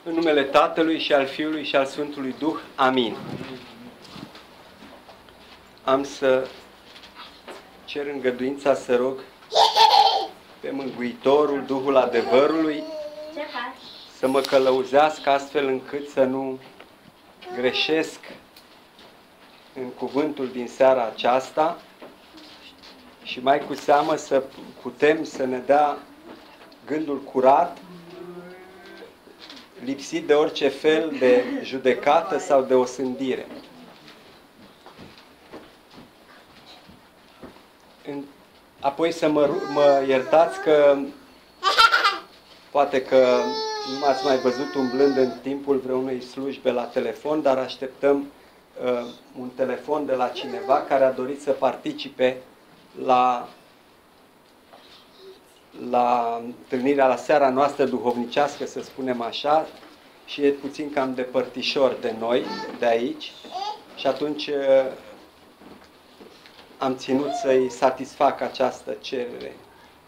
În numele Tatălui și al Fiului și al Sfântului Duh. Amin. Am să cer îngăduința să rog pe Mântuitorul, Duhul adevărului, să mă călăuzească astfel încât să nu greșesc în cuvântul din seara aceasta și mai cu seamă să putem să ne dea gândul curat, lipsit de orice fel de judecată sau de osândire. Apoi să mă iertați că poate că nu m-ați mai văzut umblând în timpul vreunei slujbe la telefon, dar așteptăm un telefon de la cineva care a dorit să participe la întâlnirea, la seara noastră duhovnicească, să spunem așa, și e puțin cam depărtișor de noi, de aici, și atunci am ținut să-i satisfac această cerere.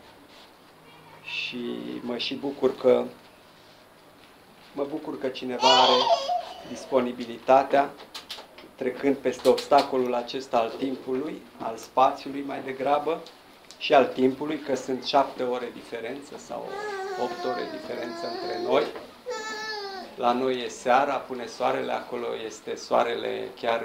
Și mă bucur că cineva are disponibilitatea, trecând peste obstacolul acesta al timpului, al spațiului mai degrabă, și al timpului, că sunt 7 ore diferență sau 8 ore diferență între noi. La noi e seara, pune soarele, acolo este soarele chiar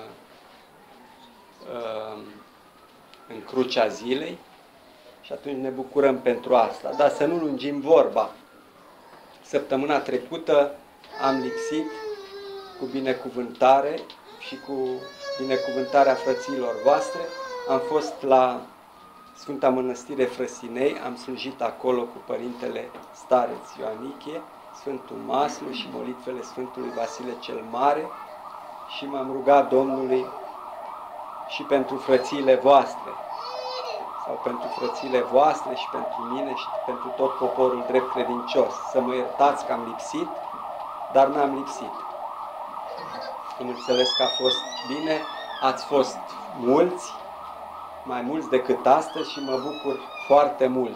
în crucea zilei și atunci ne bucurăm pentru asta. Dar să nu lungim vorba. Săptămâna trecută am lipsit cu binecuvântare și cu binecuvântarea frăților voastre. Am fost la Sfânta Mănăstire Frăsinei, am slujit acolo cu Părintele Stareț Ioanichie, Sfântul Maslu și molitvele Sfântului Vasile cel Mare și m-am rugat Domnului și pentru frățiile voastre, sau pentru frățiile voastre și pentru mine și pentru tot poporul drept credincios. Să mă iertați că am lipsit, dar n-am lipsit. Am înțeles că a fost bine, ați fost mulți, mai mulți decât astăzi și mă bucur foarte mult.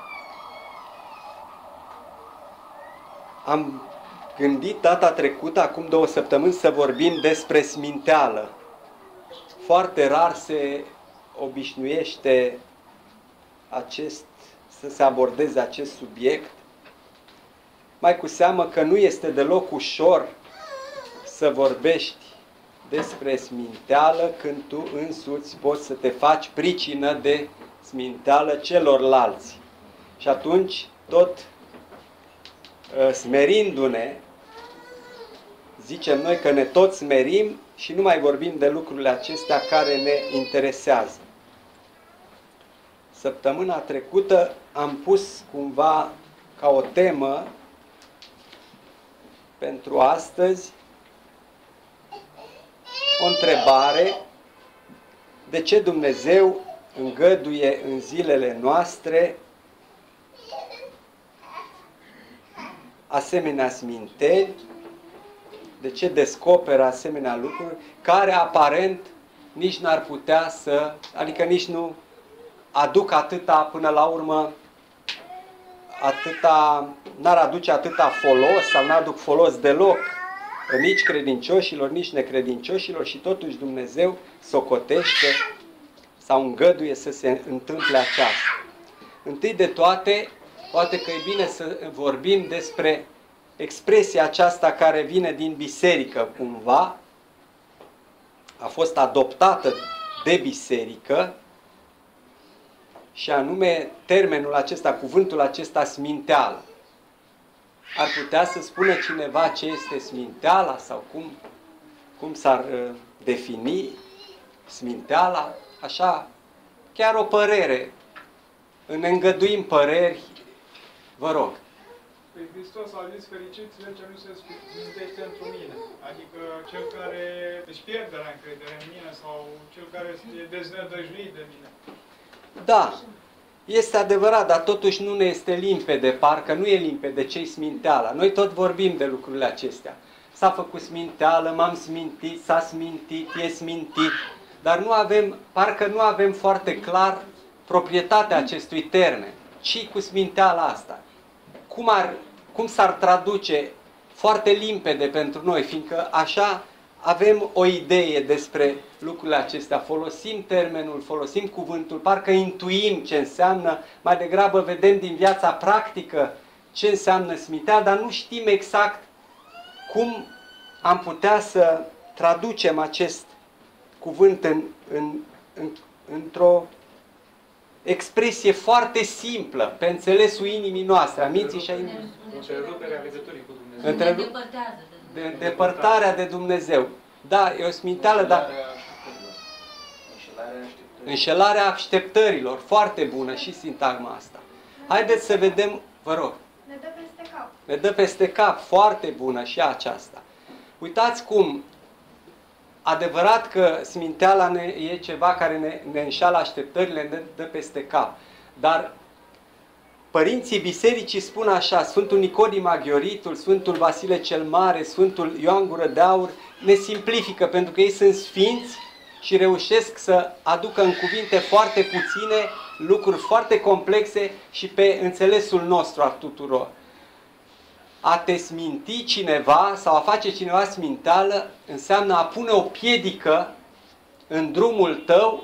Am gândit data trecută, acum 2 săptămâni, să vorbim despre sminteală. Foarte rar se obișnuiește să se abordeze acest subiect, mai cu seamă că nu este deloc ușor să vorbești despre sminteală când tu însuți poți să te faci pricină de sminteală celorlalți. Și atunci, tot smerindu-ne, zicem noi că ne tot smerim și nu mai vorbim de lucrurile acestea care ne interesează. Săptămâna trecută am pus cumva ca o temă pentru astăzi o întrebare: de ce Dumnezeu îngăduie în zilele noastre asemenea sminteli, de ce descoperă asemenea lucruri care aparent nici n-ar putea să, adică nici nu aduc atâta, până la urmă, n-ar aduce atâta folos sau n-aduc folos deloc nici credincioșilor, nici necredincioșilor, și totuși Dumnezeu socotește sau îngăduie să se întâmple aceasta. Întâi de toate, poate că e bine să vorbim despre expresia aceasta care vine din biserică cumva, a fost adoptată de biserică, și anume termenul acesta, cuvântul acesta, sminteală. Ar putea să spună cineva ce este sminteala sau cum s-ar defini sminteala? Așa, chiar o părere. Ne îngăduim păreri, vă rog. Păi Hristos a zis: fericit cel ce nu se smintește într-o mine. Adică cel care își pierde la încredere în mine sau cel care e deznădăjduit de mine. Da, este adevărat, dar totuși nu ne este limpede, parcă nu e limpede ce-i sminteala. Noi tot vorbim de lucrurile acestea. S-a făcut sminteală, m-am smintit, s-a smintit, e smintit, dar parcă nu avem foarte clar proprietatea acestui termen. Ce cu sminteala asta? Cum s-ar traduce foarte limpede pentru noi, fiindcă așa avem o idee despre lucrurile acestea. Folosim termenul, folosim cuvântul, parcă intuim ce înseamnă, mai degrabă vedem din viața practică ce înseamnă sminteală, dar nu știm exact cum am putea să traducem acest cuvânt într-o expresie foarte simplă, pe înțelesul inimii noastre, a minții și a inimii. Întreruperea legăturii cu Dumnezeu. De îndepărtarea de Dumnezeu. Da, e o sminteală, dar... Înșelarea așteptărilor. Foarte bună și sintagma asta. Haideți să vedem, vă rog. Ne dă peste cap. Ne dă peste cap. Foarte bună și aceasta. Uitați cum, adevărat că sminteala e ceva care ne înșală așteptările, ne dă peste cap. Dar părinții bisericii spun așa, Sfântul Nicodim Aghioritul, Sfântul Vasile cel Mare, Sfântul Ioan Gură de Aur, ne simplifică pentru că ei sunt sfinți și reușesc să aducă în cuvinte foarte puține lucruri foarte complexe și pe înțelesul nostru al tuturor. A te sminti cineva sau a face cineva sminteală înseamnă a pune o piedică în drumul tău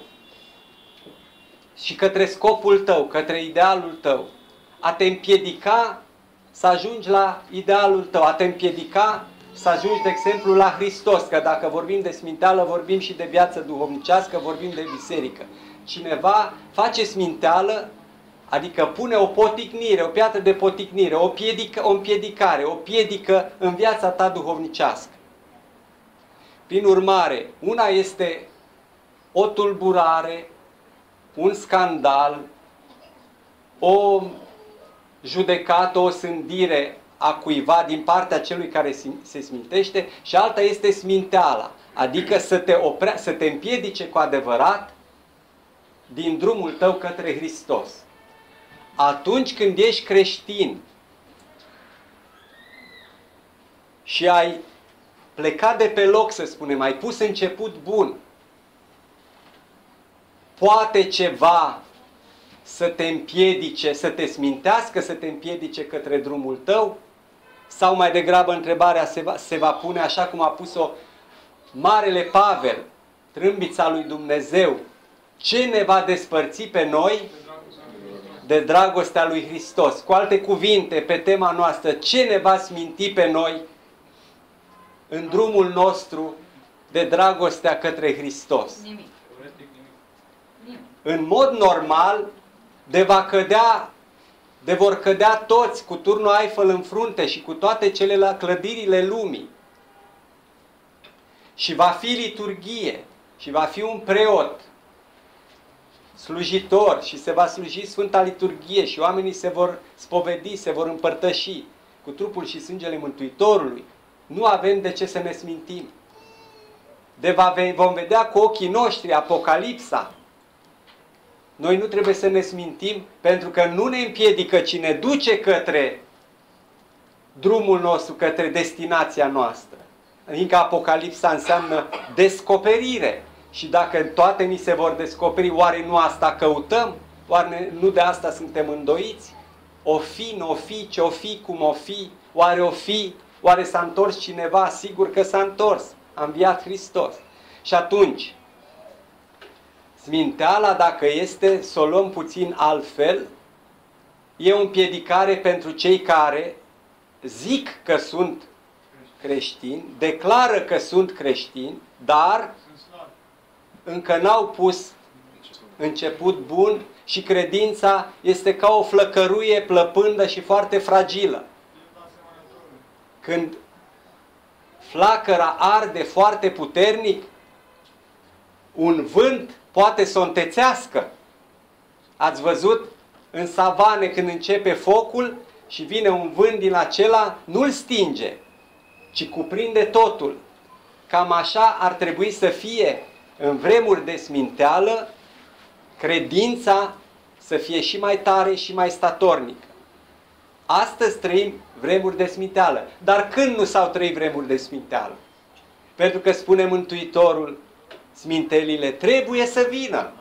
și către scopul tău, către idealul tău. A te împiedica să ajungi la idealul tău, a te împiedica să ajungi, de exemplu, la Hristos, că dacă vorbim de sminteală, vorbim și de viață duhovnicească, vorbim de biserică. Cineva face sminteală, adică pune o poticnire, o piatră de poticnire, o împiedicare, o piedică în viața ta duhovnicească. Prin urmare, una este o tulburare, un scandal, o judecată, o sândire a cuiva din partea celui care se smintește și alta este sminteala, adică să te împiedice cu adevărat din drumul tău către Hristos. Atunci când ești creștin și ai plecat de pe loc, să spunem, ai pus început bun, poate ceva să te împiedice, să te smintească, să te împiedice către drumul tău? Sau mai degrabă întrebarea se va pune așa cum a pus-o Marele Pavel, trâmbița lui Dumnezeu: ce ne va despărți pe noi de dragostea lui Hristos? Cu alte cuvinte, pe tema noastră, ce ne va sminti pe noi în drumul nostru de dragostea către Hristos? Nimic. În mod normal, de vor cădea toți cu turnul Eiffel în frunte și cu toate celelalte clădirile lumii. Și va fi liturghie și va fi un preot slujitor și se va sluji Sfânta Liturghie și oamenii se vor spovedi, se vor împărtăși cu trupul și sângele Mântuitorului. Nu avem de ce să ne smintim. Vom vedea cu ochii noștri Apocalipsa. Noi nu trebuie să ne smintim pentru că nu ne împiedică, ci ne duce către drumul nostru, către destinația noastră. Adică Apocalipsa înseamnă descoperire. Și dacă toate ni se vor descoperi, oare nu asta căutăm? Oare nu de asta suntem îndoiți? O fi, n-o fi, ce-o fi, cum o fi? Oare o fi? Oare s-a întors cineva? Sigur că s-a întors. A înviat Hristos. Și atunci, sminteala, dacă este, să o luăm puțin altfel, e o împiedicare pentru cei care zic că sunt creștini, declară că sunt creștini, dar încă n-au pus început bun și credința este ca o flăcăruie plăpândă și foarte fragilă. Când flacăra arde foarte puternic, un vânt poate să o întețească. Ați văzut în savane când începe focul și vine un vânt din acela, nu-l stinge, ci cuprinde totul. Cam așa ar trebui să fie în vremuri de sminteală, credința să fie și mai tare și mai statornică. Astăzi trăim vremuri de sminteală. Dar când nu s-au trăit vremuri de sminteală? Pentru că spune Mântuitorul, smintelile trebuie să vină.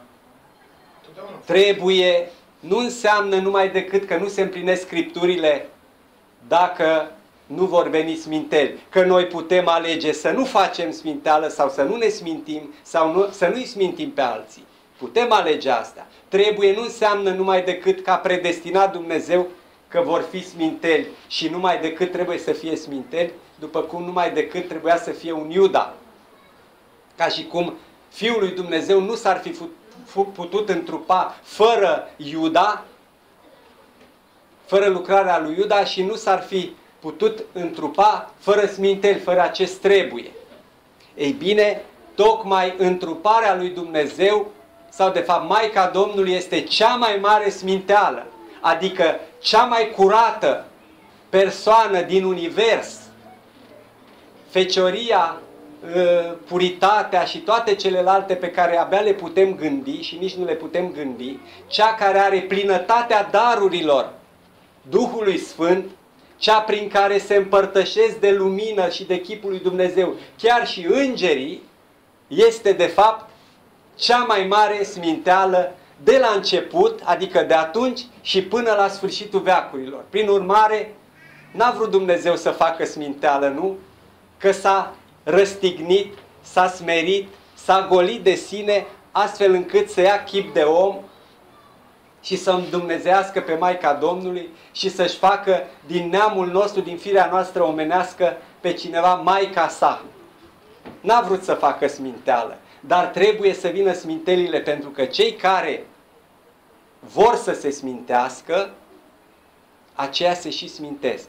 Trebuie, nu înseamnă numai decât că nu se împlinesc Scripturile dacă nu vor veni sminteli, că noi putem alege să nu facem sminteală sau să nu ne smintim sau să nu-i smintim pe alții. Putem alege asta. Trebuie nu înseamnă numai decât că a predestinat Dumnezeu că vor fi sminteli și numai decât trebuie să fie sminteli, după cum numai decât trebuia să fie un Iuda. Ca și cum Fiul lui Dumnezeu nu s-ar fi putut întrupa fără Iuda, fără lucrarea lui Iuda și nu s-ar fi putut întrupa fără sminteli, fără acest trebuie. Ei bine, tocmai întruparea lui Dumnezeu, sau de fapt Maica Domnului, este cea mai mare sminteală, adică cea mai curată persoană din univers. Fecioria, puritatea și toate celelalte pe care abia le putem gândi și nici nu le putem gândi, cea care are plinătatea darurilor Duhului Sfânt, cea prin care se împărtășesc de lumină și de chipul lui Dumnezeu, chiar și îngerii, este de fapt cea mai mare sminteală de la început, adică de atunci și până la sfârșitul veacurilor. Prin urmare, n-a vrut Dumnezeu să facă sminteală, nu? Că s-a răstignit, s-a smerit, s-a golit de sine, astfel încât să ia chip de om și să îndumnezească pe Maica Domnului și să-și facă din neamul nostru, din firea noastră omenească, pe cineva Maica sa. N-a vrut să facă sminteală, dar trebuie să vină smintelile, pentru că cei care vor să se smintească, aceia se și smintesc.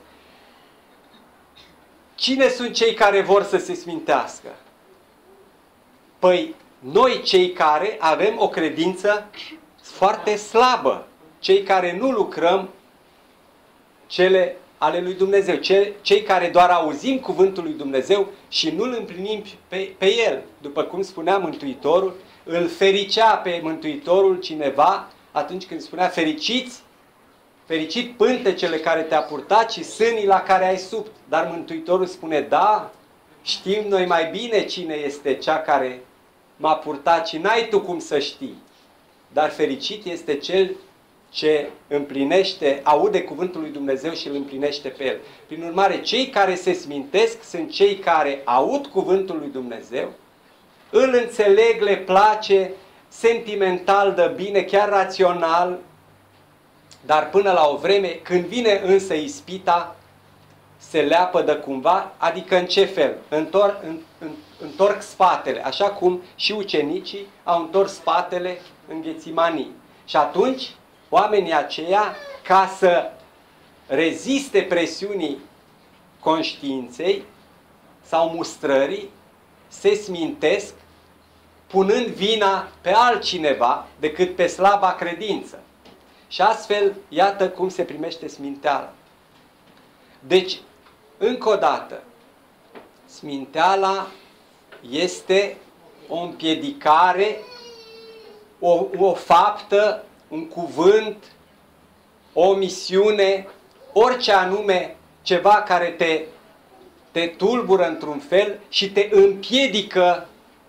Cine sunt cei care vor să se smintească? Păi noi, cei care avem o credință foarte slabă, cei care nu lucrăm cele ale lui Dumnezeu, cei care doar auzim cuvântul lui Dumnezeu și nu îl împlinim pe el. După cum spunea Mântuitorul, îl fericea pe Mântuitorul cineva atunci când spunea: fericit pântecele care te-a purtat și sânii la care ai subt. Dar Mântuitorul spune: da, știm noi mai bine cine este cea care m-a purtat și n-ai tu cum să știi. Dar fericit este cel ce împlinește, aude cuvântul lui Dumnezeu și îl împlinește pe el. Prin urmare, cei care se smintesc sunt cei care aud cuvântul lui Dumnezeu, îl înțeleg, le place, sentimental dă bine, chiar rațional, dar până la o vreme, când vine însă ispita, se leapădă cumva, adică în ce fel? Întorc spatele, așa cum și ucenicii au întors spatele în Ghețimanii. Și atunci, oamenii aceia, ca să reziste presiunii conștiinței sau mustrării, se smintesc, punând vina pe altcineva decât pe slaba credință. Și astfel, iată cum se primește sminteala. Deci, încă o dată, sminteala este o împiedicare, o faptă, un cuvânt, o misiune, orice anume ceva care te tulbură într-un fel și te împiedică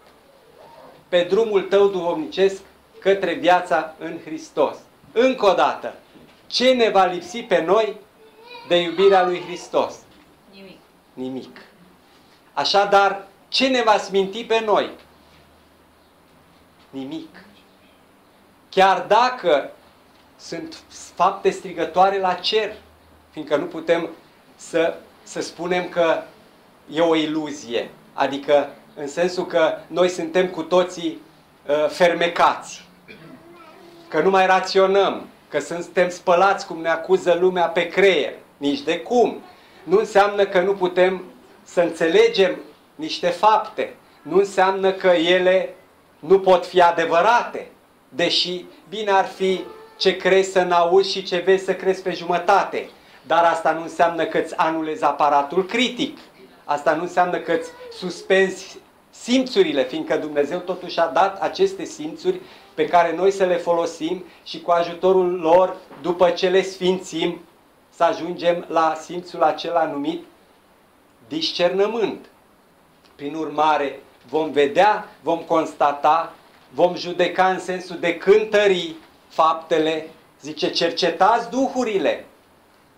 pe drumul tău duhovnicesc către viața în Hristos. Încă o dată, ce ne va lipsi pe noi de iubirea lui Hristos? Nimic. Nimic. Așadar, ce ne va sminti pe noi? Nimic. Chiar dacă sunt fapte strigătoare la cer, fiindcă nu putem să spunem că e o iluzie, adică în sensul că noi suntem cu toții fermecați, că nu mai raționăm, că suntem spălați, cum ne acuză lumea, pe creier. Nici de cum. Nu înseamnă că nu putem să înțelegem niște fapte. Nu înseamnă că ele nu pot fi adevărate. Deși bine ar fi ce crezi să n-auzi și ce vezi să crezi pe jumătate. Dar asta nu înseamnă că îți anulezi aparatul critic. Asta nu înseamnă că îți suspenzi simțurile, fiindcă Dumnezeu totuși a dat aceste simțuri pe care noi să le folosim și cu ajutorul lor, după ce le sfințim, să ajungem la simțul acela numit discernământ. Prin urmare, vom vedea, vom constata, vom judeca în sensul de cântări faptele, zice, cercetați duhurile.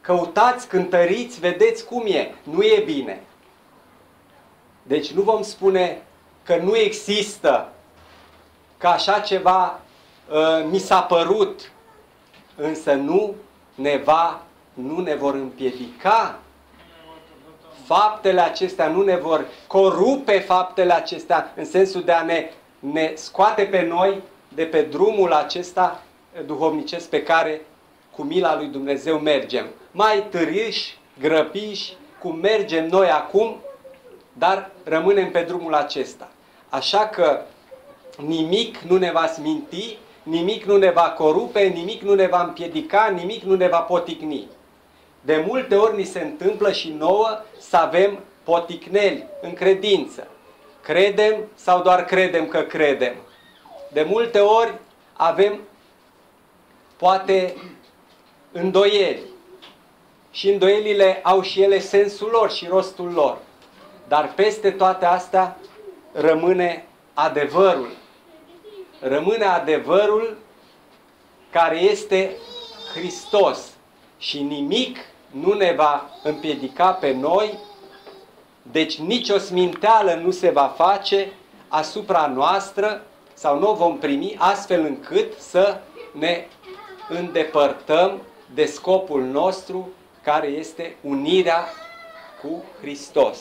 căutați, cântăriți, vedeți cum e. Nu e bine. Deci nu vom spune că nu există, că așa ceva mi s-a părut, însă nu ne vor împiedica faptele acestea, nu ne vor corupe faptele acestea în sensul de a ne scoate pe noi de pe drumul acesta duhovnicesc pe care cu mila lui Dumnezeu mergem. Mai târâși, grăpiși, cum mergem noi acum, dar rămânem pe drumul acesta. Așa că nimic nu ne va sminti, nimic nu ne va corupe, nimic nu ne va împiedica, nimic nu ne va poticni. De multe ori ni se întâmplă și nouă să avem poticneli în credință. Credem sau doar credem că credem? De multe ori avem poate îndoieli. Și îndoielile au și ele sensul lor și rostul lor. Dar peste toate astea rămâne adevărul. Rămâne adevărul care este Hristos. Și nimic nu ne va împiedica pe noi, deci nicio sminteală nu se va face asupra noastră sau nu o vom primi astfel încât să ne îndepărtăm de scopul nostru care este unirea cu Hristos.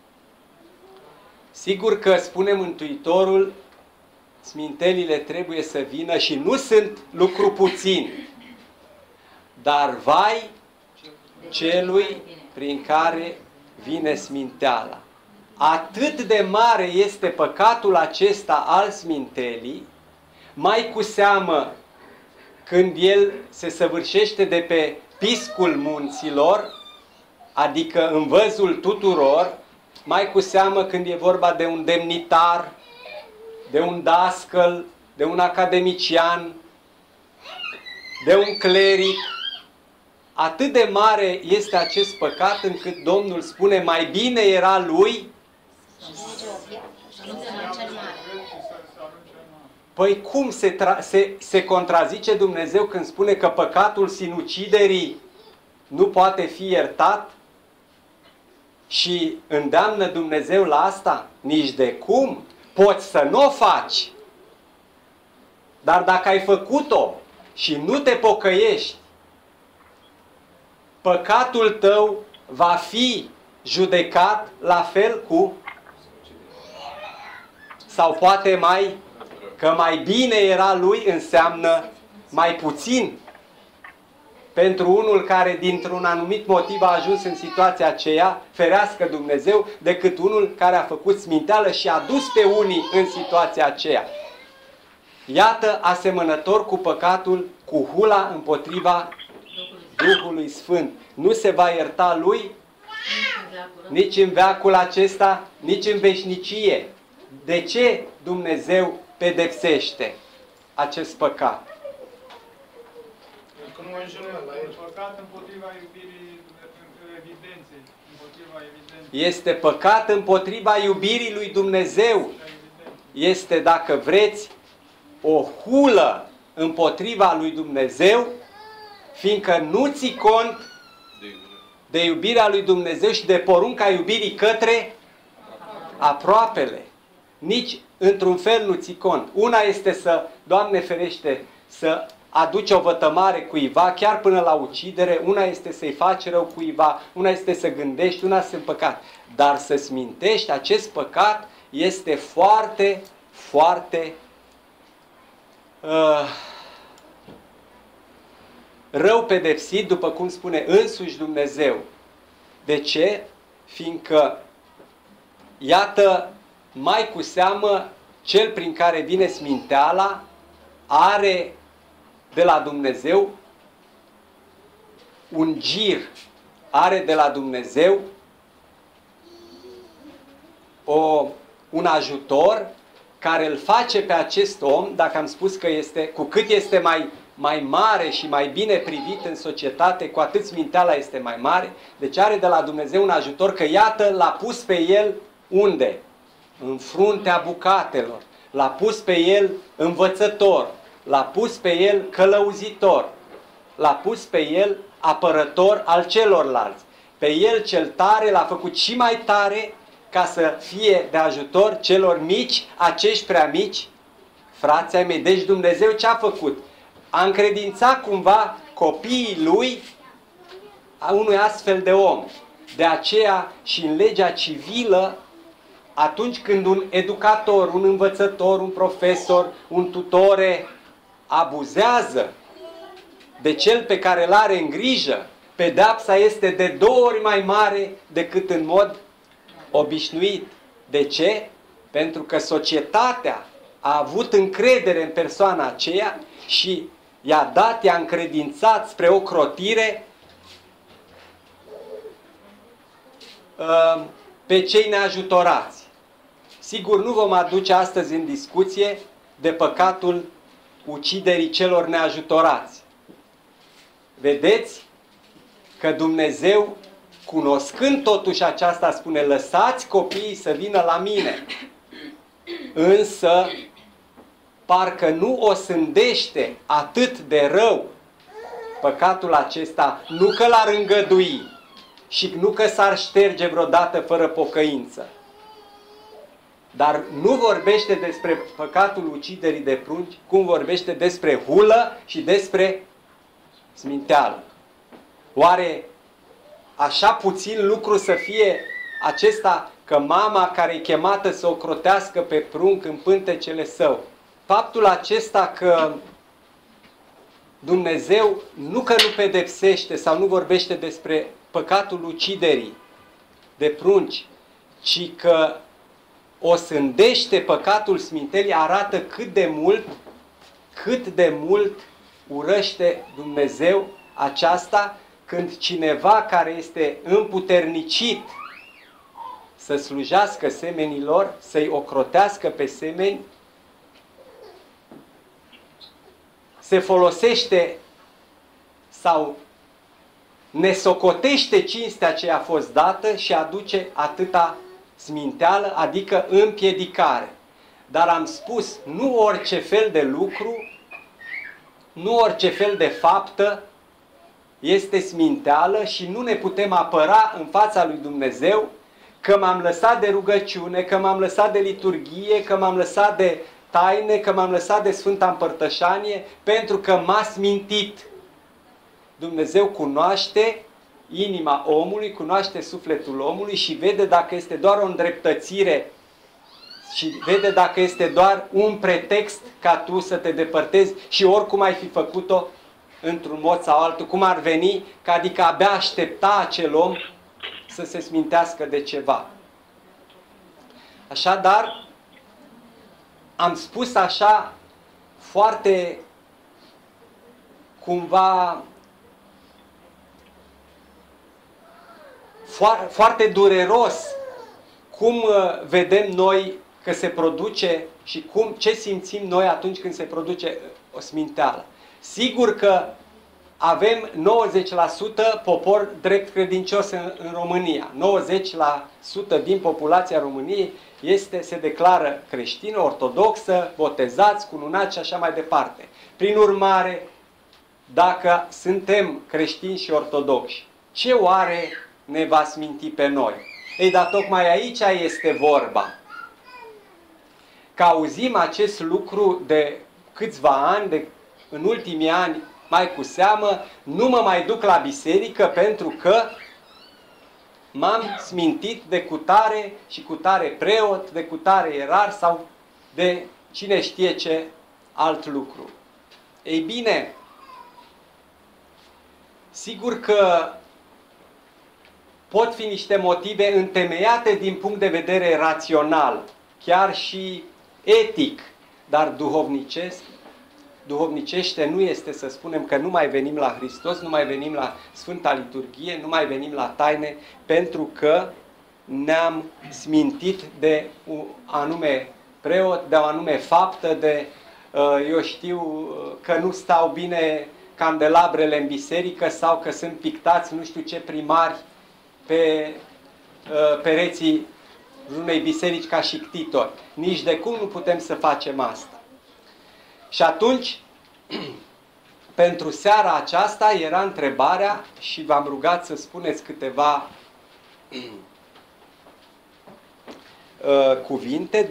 Sigur că, spune Mântuitorul, smintelile trebuie să vină și nu sunt lucru puțin, dar vai celui prin care vine sminteala. Atât de mare este păcatul acesta al smintelii, mai cu seamă când el se săvârșește de pe piscul munților, adică în văzul tuturor, mai cu seamă când e vorba de un demnitar, de un dascăl, de un academician, de un cleric. Atât de mare este acest păcat încât Domnul spune mai bine era lui. Păi cum se contrazice Dumnezeu când spune că păcatul sinuciderii nu poate fi iertat? Și îndeamnă Dumnezeu la asta? Nici de cum. Poți să nu o faci. Dar dacă ai făcut-o și nu te pocăiești, păcatul tău va fi judecat la fel cu, sau poate că mai bine era lui înseamnă mai puțin pentru unul care dintr-un anumit motiv a ajuns în situația aceea, ferească Dumnezeu, decât unul care a făcut sminteală și a dus pe unii în situația aceea. Iată asemănător cu păcatul, cu hula împotriva Duhului Sfânt. Nu se va ierta lui nici în veacul acesta, nici în veșnicie. De ce Dumnezeu pedepsește acest păcat? Păcat împotriva iubirii evidenței. Este păcat împotriva iubirii lui Dumnezeu. Este, dacă vreți, o hulă împotriva lui Dumnezeu, fiindcă nu ții cont de iubirea lui Dumnezeu și de porunca iubirii către aproapele. Nici într-un fel nu ții cont. Una este să, Doamne ferește, să aduci o vătămare cuiva, chiar până la ucidere, una este să-i faci rău cuiva, una este să gândești, una să păcat. Dar să smintești acest păcat este foarte, foarte rău pedepsit, după cum spune însuși Dumnezeu. De ce? Fiindcă, iată, mai cu seamă, cel prin care vine sminteala are de la Dumnezeu un gir, are de la Dumnezeu un ajutor care îl face pe acest om, dacă am spus că este, cu cât este mai mare și mai bine privit în societate, cu atât sminteala este mai mare. Deci are de la Dumnezeu un ajutor că, iată, l-a pus pe el unde? În fruntea bucatelor. L-a pus pe el învățător. L-a pus pe el călăuzitor. L-a pus pe el apărător al celorlalți. Pe el cel tare l-a făcut și mai tare ca să fie de ajutor celor mici, acești prea mici, frații ai mei. Deci Dumnezeu ce a făcut? A încredințat cumva copiii lui a unui astfel de om. De aceea și în legea civilă, atunci când un educator, un învățător, un profesor, un tutore abuzează de cel pe care îl are în grijă, pedeapsa este de 2 ori mai mare decât în mod obișnuit. De ce? Pentru că societatea a avut încredere în persoana aceea și i-a dat, i-a încredințat spre ocrotire pe cei neajutorați. Sigur, nu vom aduce astăzi în discuție de păcatul uciderii celor neajutorați. Vedeți că Dumnezeu, cunoscând totuși aceasta, spune: lăsați copiii să vină la mine. Însă, parcă nu o sândește atât de rău păcatul acesta, nu că l-ar îngădui și nu că s-ar șterge vreodată fără pocăință. Dar nu vorbește despre păcatul uciderii de prunci, cum vorbește despre hulă și despre sminteală. Oare așa puțin lucru să fie acesta că mama care e chemată să o crotească pe prunc în pântecele său, faptul acesta că Dumnezeu nu că nu pedepsește sau nu vorbește despre păcatul uciderii de prunci, ci că o sândește păcatul smintelii, arată cât de mult urăște Dumnezeu aceasta, când cineva care este împuternicit să slujească semenilor, să-i ocrotească pe semeni, se folosește sau nesocotește cinstea ce a fost dată și aduce atâta sminteală, adică împiedicare. Dar am spus, nu orice fel de lucru, nu orice fel de faptă este sminteală și nu ne putem apăra în fața lui Dumnezeu că m-am lăsat de rugăciune, că m-am lăsat de liturghie, că m-am lăsat de taine, că m-am lăsat de Sfânta Împărtășanie, pentru că m-a smintit. Dumnezeu cunoaște inima omului, cunoaște sufletul omului și vede dacă este doar o îndreptățire și vede dacă este doar un pretext ca tu să te depărtezi și oricum ai fi făcut-o într-un mod sau altul, cum ar veni, că adică abia aștepta acel om să se smintească de ceva. Așadar, am spus așa foarte cumva foarte dureros cum vedem noi că se produce și ce simțim noi atunci când se produce o sminteală. Sigur că avem 90% popor drept credincios în România. 90% din populația României se declară creștină, ortodoxă, botezați, cununați și așa mai departe. Prin urmare, dacă suntem creștini și ortodoxi, ce oare ne va sminti pe noi? Ei, dar tocmai aici este vorba. Că auzim acest lucru de câțiva ani, în ultimii ani, mai cu seamă, nu mă mai duc la biserică pentru că m-am smintit de cutare și cutare preot, de cutare ierar sau de cine știe ce alt lucru. Ei bine, sigur că pot fi niște motive întemeiate din punct de vedere rațional, chiar și etic, dar duhovnicește nu este să spunem că nu mai venim la Hristos, nu mai venim la Sfânta Liturghie, nu mai venim la taine, pentru că ne-am smintit de un anume preot, de o anume faptă, de, eu știu, că nu stau bine candelabrele în biserică sau că sunt pictați nu știu ce primari pe pereții unei biserici ca și ctitori. Nici de cum nu putem să facem asta. Și atunci, pentru seara aceasta era întrebarea și v-am rugat să spuneți câteva cuvinte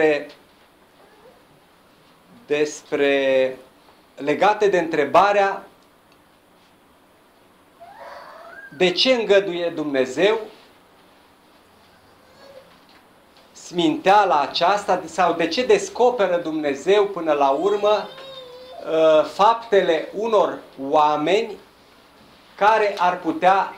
despre legate de întrebarea de ce îngăduie Dumnezeu sminteala aceasta sau de ce descoperă Dumnezeu până la urmă faptele unor oameni care ar putea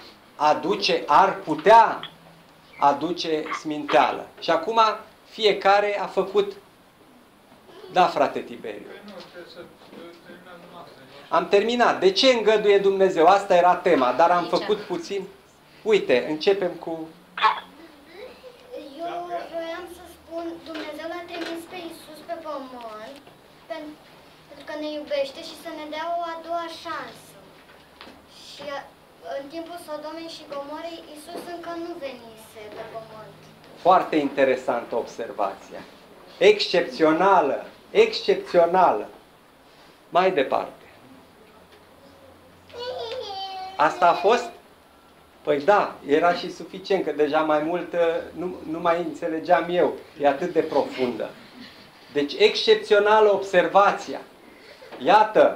aduce sminteală. Și acum fiecare a făcut. Da, frate Tiberiu. Nu, trebuie să terminăm noastră. Am terminat. De ce îngăduie Dumnezeu? Asta era tema, dar am făcut puțin. Uite, începem cu... Eu vroiam să spun, Dumnezeu l-a trimis pe Iisus pe pământ pentru că ne iubește și să ne dea o a doua șansă. Și în timpul Sodomei și Gomorei, Iisus încă nu venise pe pământ. Foarte interesantă observația. Excepțională. Excepțională. Mai departe. Asta a fost? Păi da, era și suficient, că deja mai mult nu mai înțelegeam eu. E atât de profundă. Deci excepțională observația. Iată,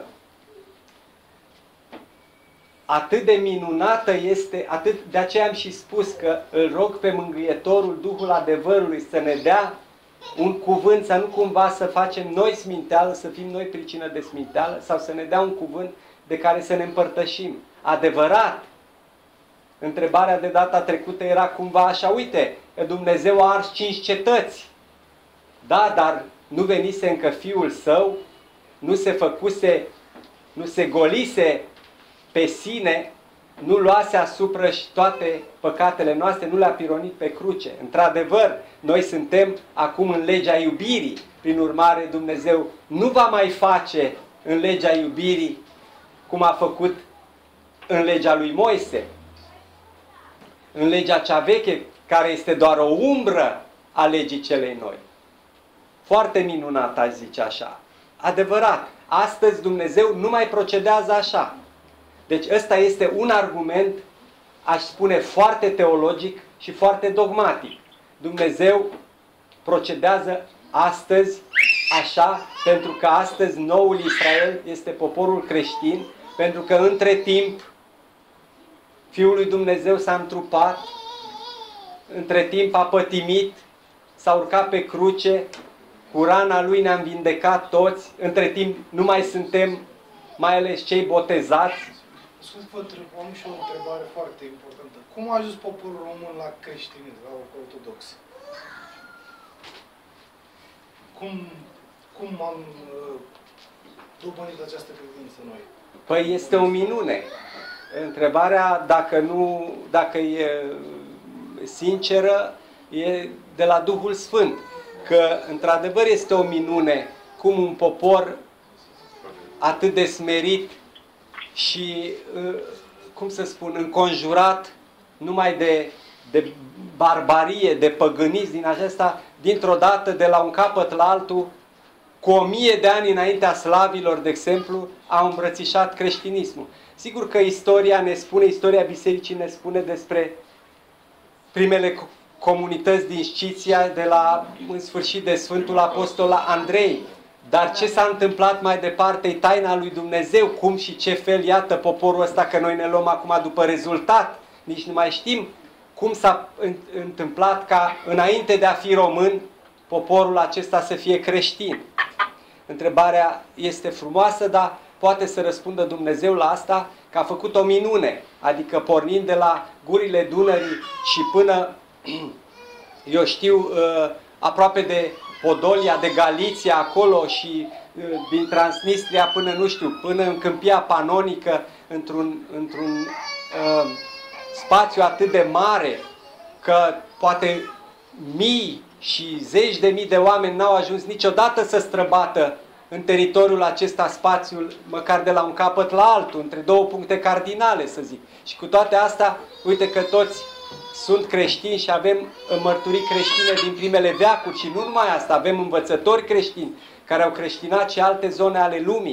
atât de minunată este, de aceea am și spus că îl rog pe Mângâietorul, Duhul adevărului, să ne dea un cuvânt, să nu cumva să facem noi sminteală, să fim noi pricină de sminteală, sau să ne dea un cuvânt de care să ne împărtășim. Adevărat, întrebarea de data trecută era cumva așa, uite, Dumnezeu a ars 5 cetăți. Da, dar nu venise încă Fiul Său, nu se golise pe sine, nu luase asupra și toate păcatele noastre, nu le-a pironit pe cruce. Într-adevăr, noi suntem acum în legea iubirii. Prin urmare, Dumnezeu nu va mai face în legea iubirii cum a făcut în legea lui Moise. În legea cea veche, care este doar o umbră a legii celei noi. Foarte minunat, aș zice așa. Adevărat, astăzi Dumnezeu nu mai procedează așa. Deci ăsta este un argument, aș spune, foarte teologic și foarte dogmatic. Dumnezeu procedează astăzi așa, pentru că astăzi noul Israel este poporul creștin, pentru că între timp Fiul lui Dumnezeu s-a întrupat, între timp a pătimit, s-a urcat pe cruce, cu rana Lui ne-am vindecat toți, între timp nu mai suntem, mai ales cei botezați. Am și o întrebare foarte importantă. Cum a ajuns poporul român la creștinism, la ortodox? Cum am dobândit această credință noi? Păi este o minune. Întrebarea, dacă e sinceră, e de la Duhul Sfânt. Că, într-adevăr, este o minune cum un popor atât de smerit și, cum să spun, înconjurat numai de barbarie, de păgânism din acesta, dintr-o dată, de la un capăt la altul, cu 1000 de ani înaintea slavilor, de exemplu, au îmbrățișat creștinismul. Sigur că istoria bisericii ne spune despre primele comunități din Sciția, în sfârșit de Sfântul Apostol Andrei. Dar ce s-a întâmplat mai departe e taina lui Dumnezeu, cum și ce fel, iată poporul ăsta, că noi ne luăm acum după rezultat. Nici nu mai știm cum s-a întâmplat ca înainte de a fi român, poporul acesta să fie creștin. Întrebarea este frumoasă, dar poate să răspundă Dumnezeu la asta, că a făcut o minune. Adică pornind de la gurile Dunării și până, eu știu, aproape de Podolia, de Galiția, acolo și din Transnistria până, nu știu, până în Câmpia Panonică, într-un spațiu atât de mare, că poate mii și zeci de mii de oameni n-au ajuns niciodată să străbată în teritoriul acesta spațiul, măcar de la un capăt la altul, între două puncte cardinale, să zic. Și cu toate astea, uite că toți sunt creștini și avem mărturii creștine din primele veacuri și nu numai asta, avem învățători creștini care au creștinat și alte zone ale lumii,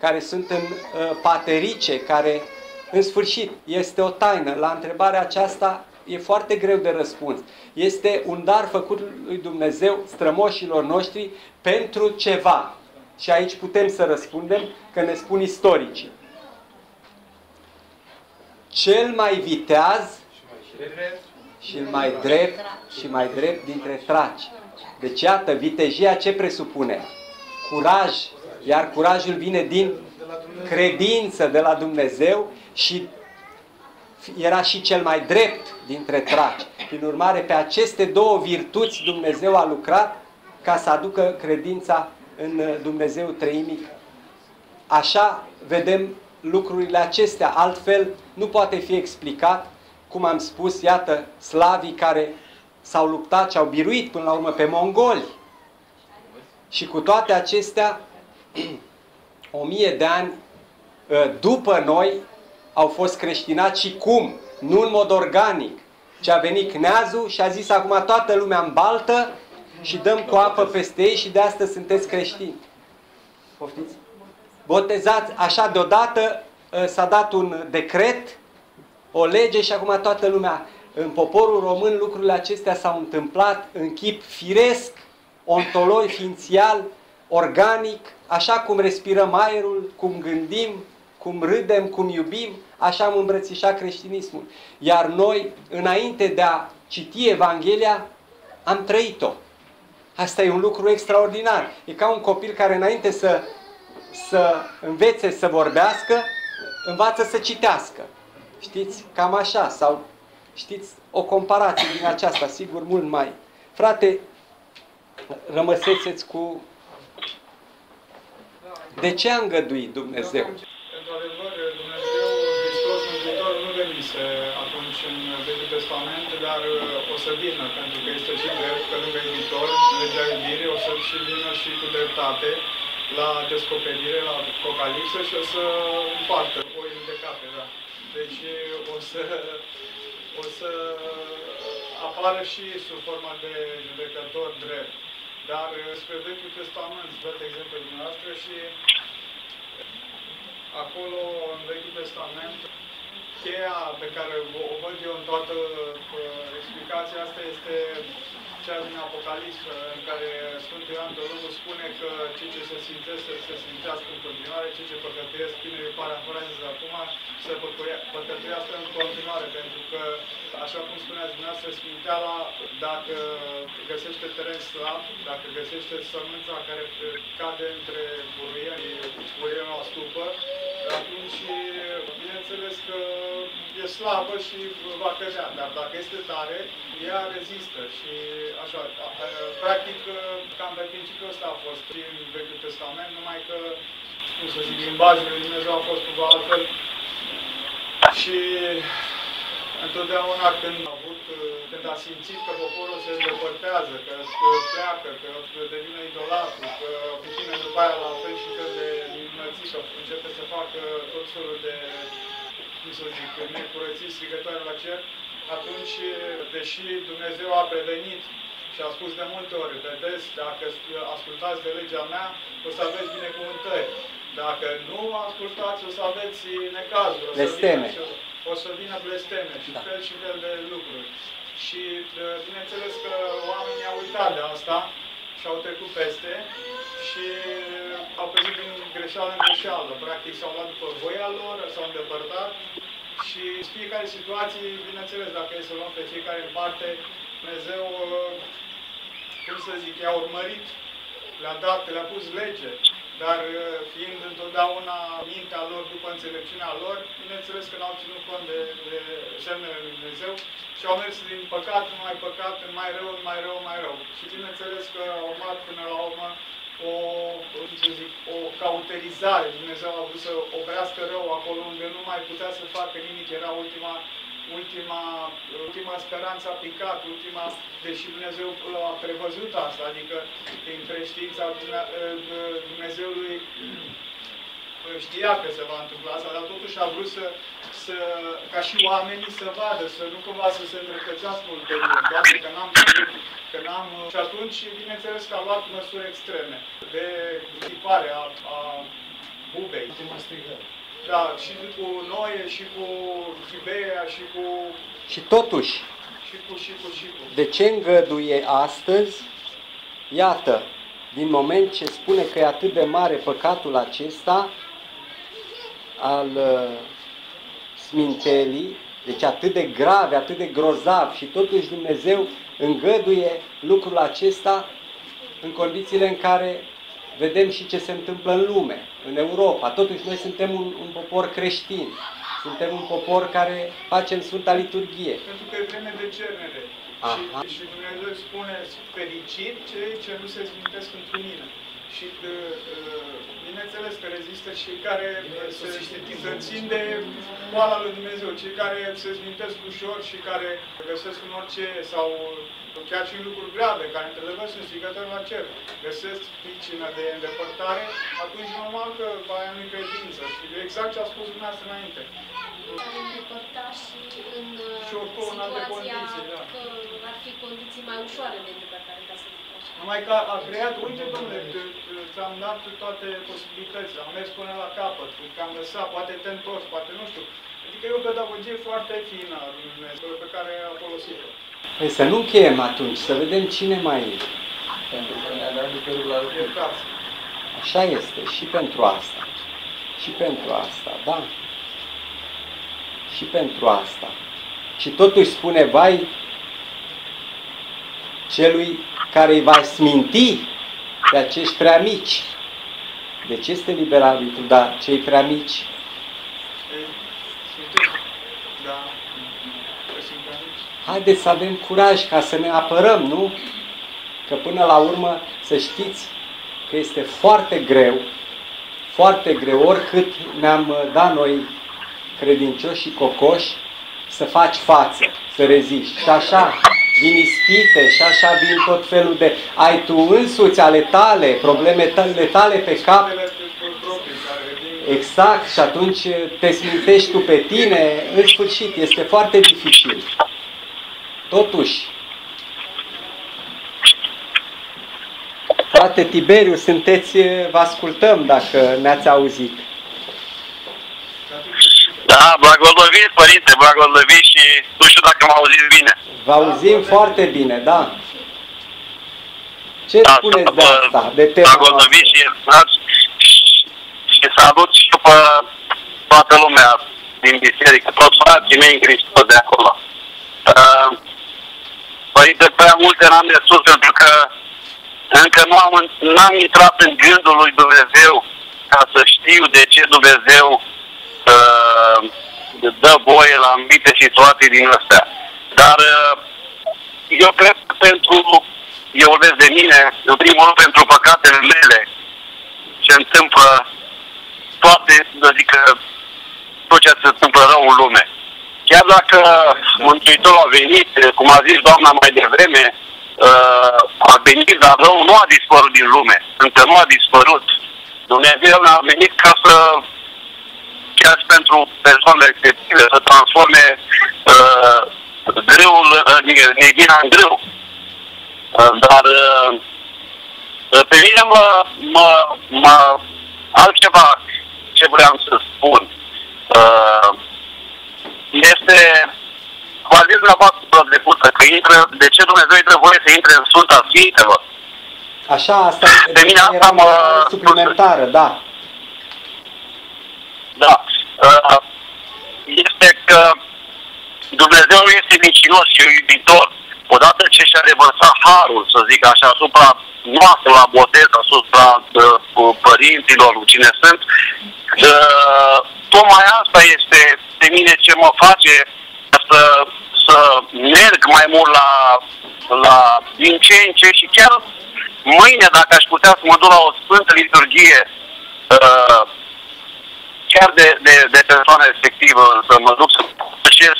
care sunt în paterice, care, în sfârșit, este o taină. La întrebarea aceasta e foarte greu de răspuns. Este un dar făcut lui Dumnezeu strămoșilor noștri pentru ceva. Și aici putem să răspundem că ne spun istoricii. Cel mai viteaz și mai drept dintre traci. Deci iată, vitejia ce presupune? Curaj. Iar curajul vine din credință de la Dumnezeu și era și cel mai drept dintre traci. Prin urmare, pe aceste două virtuți Dumnezeu a lucrat ca să aducă credința în Dumnezeu treimic. Așa vedem lucrurile acestea, altfel nu poate fi explicat, cum am spus, iată, slavii care s-au luptat și au biruit până la urmă pe mongoli. Și cu toate acestea, 1000 de ani după noi au fost creștinați și cum? Nu în mod organic, ci a venit Cneazul și a zis acum toată lumea în baltă și dăm cu apă peste ei și de astăzi sunteți creștini. Poftiți? Botezați, așa deodată s-a dat un decret, o lege și acum toată lumea. În poporul român lucrurile acestea s-au întâmplat în chip firesc, ontologic, ființial, organic, așa cum respirăm aerul, cum gândim, cum râdem, cum iubim, așa am îmbrățișat creștinismul. Iar noi, înainte de a citi Evanghelia, am trăit-o. Asta e un lucru extraordinar. E ca un copil care înainte să învețe să vorbească, învață să citească. Știți? Cam așa. Sau știți? O comparație din aceasta, sigur, mult mai. Frate, rămăseți cu... De ce a îngăduit Dumnezeu? Într-adevăr, Dumnezeu, Hristos Mântuitorul, nu venise atunci în Vechiul Testament, dar o să vină, pentru că este și drept, că lângă iubitor, legea iubirii, o să și vină și cu dreptate la descoperire, la Apocalipsă și o să împartă oile de cape, da. Deci o să apară și sub forma de judecător drept. Dar spre Vechiul Testament, vă de exemplu dumneavoastră și acolo, în Vechiul Testament, cheia pe care o văd eu în toată explicația asta este cea din Apocalipsă, în care Sfântul Ioan Teologul spune că cei ce se sfințesc să se sfințească în continuare, cei ce păcătuiesc, bine îi parafrazez acum, să păcătuiască în continuare, pentru că, așa cum spuneați dumneavoastră, sfinteala, dacă găsește teren slab, dacă găsește sămânța care cade între buruieni la stupă, atunci, bineînțeles că e slabă și va cădea, dar dacă este tare, ea rezistă și așa, practic, cam pe principiul ăsta a fost și în Vechiul Testament, numai că, cum să zic, limbajul lui Dumnezeu a fost cumva altfel și întotdeauna când a simțit că poporul se îndepărtează, că pleacă, că devine idolatru, că puține după aia la fel și fel de minunății, că începe să facă tot felul de, cum să zic, necurății strigătoare la cer, atunci, deși Dumnezeu a prevenit și a spus de multe ori, vedeți, dacă ascultați de legea mea, o să aveți binecuvântări. Dacă nu ascultați, o să aveți necazuri, o să vină blesteme și fel și fel de lucruri. Și bineînțeles că oamenii au uitat de asta și au trecut peste și au căzut din greșeală în greșeală. Practic s-au luat după voia lor, s-au îndepărtat și în fiecare situație, bineînțeles, dacă e să luăm pe fiecare în parte, Dumnezeu, cum să zic, i-a urmărit, le-a dat, le-a pus lege, dar fiind întotdeauna mintea lor după înțelepciunea lor, bineînțeles că n-au ținut cont de semnele lui Dumnezeu și au mers din păcat în mai păcat, în mai rău, în mai rău, mai rău. Și bineînțeles că au urmat până la urmă o cauterizare. Dumnezeu a vrut să oprească rău acolo unde nu mai putea să facă nimic, era ultima speranță a picat, deși Dumnezeu a prevăzut asta, adică prin creștiința Dumnezeului știa că se va întâmpla asta, dar totuși a vrut ca și oamenii să vadă, să nu cumva să se îndreptățească ulterior, doar că n-am... Și atunci, bineînțeles că a luat măsuri extreme de tipare a Bubei. Ultima strigare. Da, și cu Noe, și cu Chibea, și cu... Și totuși, Și cu. de ce îngăduie astăzi? Iată, din moment ce spune că e atât de mare păcatul acesta al smintelii, deci atât de grave, atât de grozav, și totuși Dumnezeu îngăduie lucrul acesta în condițiile în care vedem și ce se întâmplă în lume, în Europa. Totuși noi suntem un popor creștin, suntem un popor care facem Sfânta Liturghie. Pentru că e vreme de cernere. Și Dumnezeu spune, fericit cei ce nu se smintesc într mine. Și bineînțeles că rezistă cei care se țin de boala lui Dumnezeu, cei care se smintesc ușor și care găsesc în orice, sau chiar și în lucruri grave, care într-adevăr sunt strigători la cer, găsesc pricină de îndepărtare, atunci normal că aia nu-i credință. Și exact ce a spus dumneavoastră înainte. Îndepărta și în situația că ar fi condiții mai ușoare de îndepărtare, ca să zic așa. Numai că a creat, uite, domnule, ți-am dat toate posibilitățile, am mers până la capăt, te-am lăsat, poate te întorci, poate nu știu. Adică e o pedagogie foarte fină pe care a folosit-o. Păi să nu încheiem atunci, să vedem cine mai e. Pentru că ne-a dat lucrul la lucru. Așa este, și pentru asta. Și pentru asta, da. Și pentru asta. Și totuși spune, vai celui care îi va sminti pe acești prea mici. Deci este liber arbitru, dar cei prea mici. Da. Haideți să avem curaj ca să ne apărăm, nu? Că până la urmă, să știți că este foarte greu, oricât ne-am dat noi credincioși și cocoși, să faci față, să reziști. Și așa vin ispite, și așa vin tot felul de... Ai tu însuți ale tale, problemele tale pe cap. Exact, și atunci te smintești tu pe tine, în sfârșit, este foarte dificil. Totuși, frate Tiberiu, vă ascultăm dacă ne-ați auzit. Da, blagoslăvit, părinte, blagoslăvit, și nu știu dacă m-au auzit bine. Vă auzim foarte bine, da. Ce spuneți de asta, de tema blagoslăvit și salut și pe toată lumea din biserică, toți frații mei în Hristos de acolo. Părinte, prea multe n-am de spus, pentru că încă n-am intrat în gândul lui Dumnezeu ca să știu de ce Dumnezeu dă voie la anumite situații din astea. Dar eu cred că eu vorbesc de mine, în primul rând pentru păcatele mele, se întâmplă toate, adică tot ce se întâmplă rău în lume. Chiar dacă Mântuitorul a venit, cum a zis doamna mai devreme, a venit, dar rău nu a dispărut din lume. Încă nu a dispărut. Dumnezeu a venit ca să, chiar și pentru persoanele respective, să transforme grâul, neghina în grâu. Dar pe mine altceva ce vreau să spun. Este, v-a zis la voastră trecută, că de ce Dumnezeu îi trebuie să intre în Sfânta Sfintelor? Așa, asta pe mine asta era suplimentară, da. Da. Este că Dumnezeu este mincinos și iubitor. Odată ce și-a revărsat harul, să zic așa, asupra noastră la botez, asupra părinților, cine sunt, tocmai asta este pe mine ce mă face să merg mai mult la din ce în ce, și chiar mâine, dacă aș putea să mă duc la o Sfântă Liturghie, chiar de persoana respectivă, să mă duc să pășesc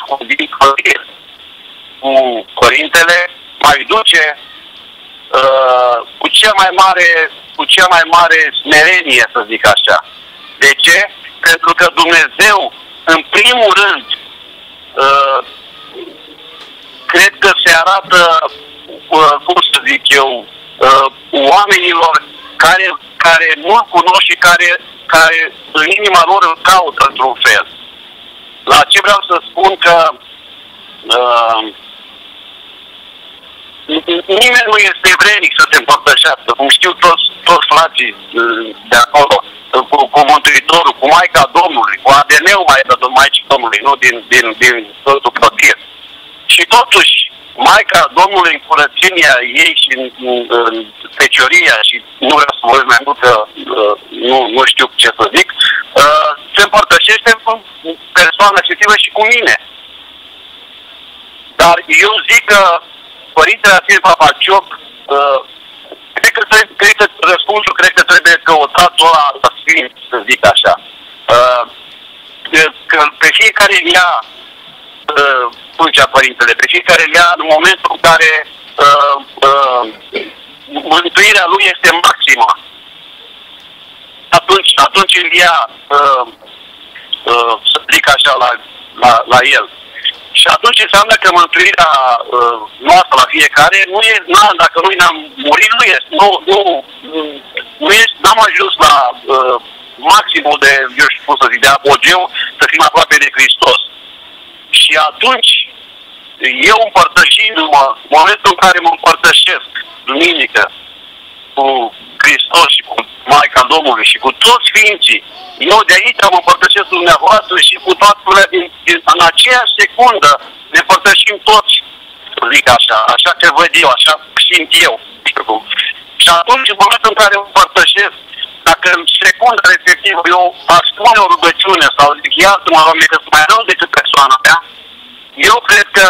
cu Părintele, mai duce cu cea mai mare smerenie, să zic așa. De ce? Pentru că Dumnezeu, în primul rând, cred că se arată, cum să zic eu, oamenilor care nu-L cunosc și care în inima lor îl caută într-un fel. La ce vreau să spun că nimeni nu este vrednic să se împărtășească, cum știu toți frații de acolo, cu Mântuitorul, cu Maica Domnului, cu ADN-ul Maicii Domnului, nu din Sfântul Protir. Și totuși, Maica Domnului în curățenia ei și în fecioria, și nu vreau să vorbesc mai mult că nu știu ce să zic, se împărtășește cu persoana respectivă și cu mine. Dar eu zic că Părintele Asil Papacioc, cred că răspunsul trebuie căutat la Sfinți, să zic așa. Că pe fiecare ia, spunea Părintele, pe fiecare ia în momentul în care mântuirea lui este maximă. Atunci îl ia, să zic așa, la el. Și atunci înseamnă că mântuirea noastră la fiecare nu e, dacă noi n-am murit, nu este, n-am ajuns la maximul de, eu știu cum să zic, de apogeu, să fim aproape de Hristos. Și atunci, eu împărtășindu-mă, în momentul în care mă împărtășesc, duminică, cu Hristos și cu Maica Domnului și cu toți Sfinții, eu de aici mă împărtășesc cu dumneavoastră și cu toată lumea în aceeași secundă ne împărtășim toți, să zic așa că văd eu, așa simt eu. Și atunci, în momentul în care mă împărtășesc, dacă în secunda respectivă eu aș spune o rugăciune sau zic, iartă-mă, Doamne, că sunt mai rău decât persoana mea, eu cred că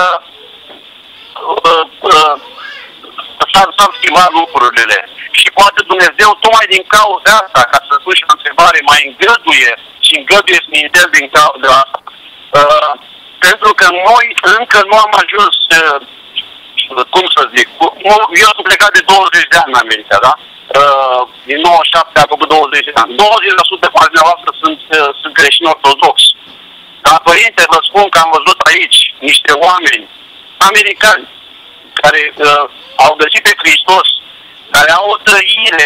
s-ar schimba lucrurile. Și poate Dumnezeu, tocmai din cauza asta, ca să spun și o întrebare, mai îngăduie Smintel din cauza asta. Pentru că noi încă nu am ajuns, cum să zic, eu sunt plecat de 20 de ani în America, da? Din 97 am făcut 20 de ani. 20% de dumneavoastră sunt creștini ortodoxi. Dar, părinte, vă spun că am văzut aici niște oameni americani care au găsit pe Hristos, care au o trăire,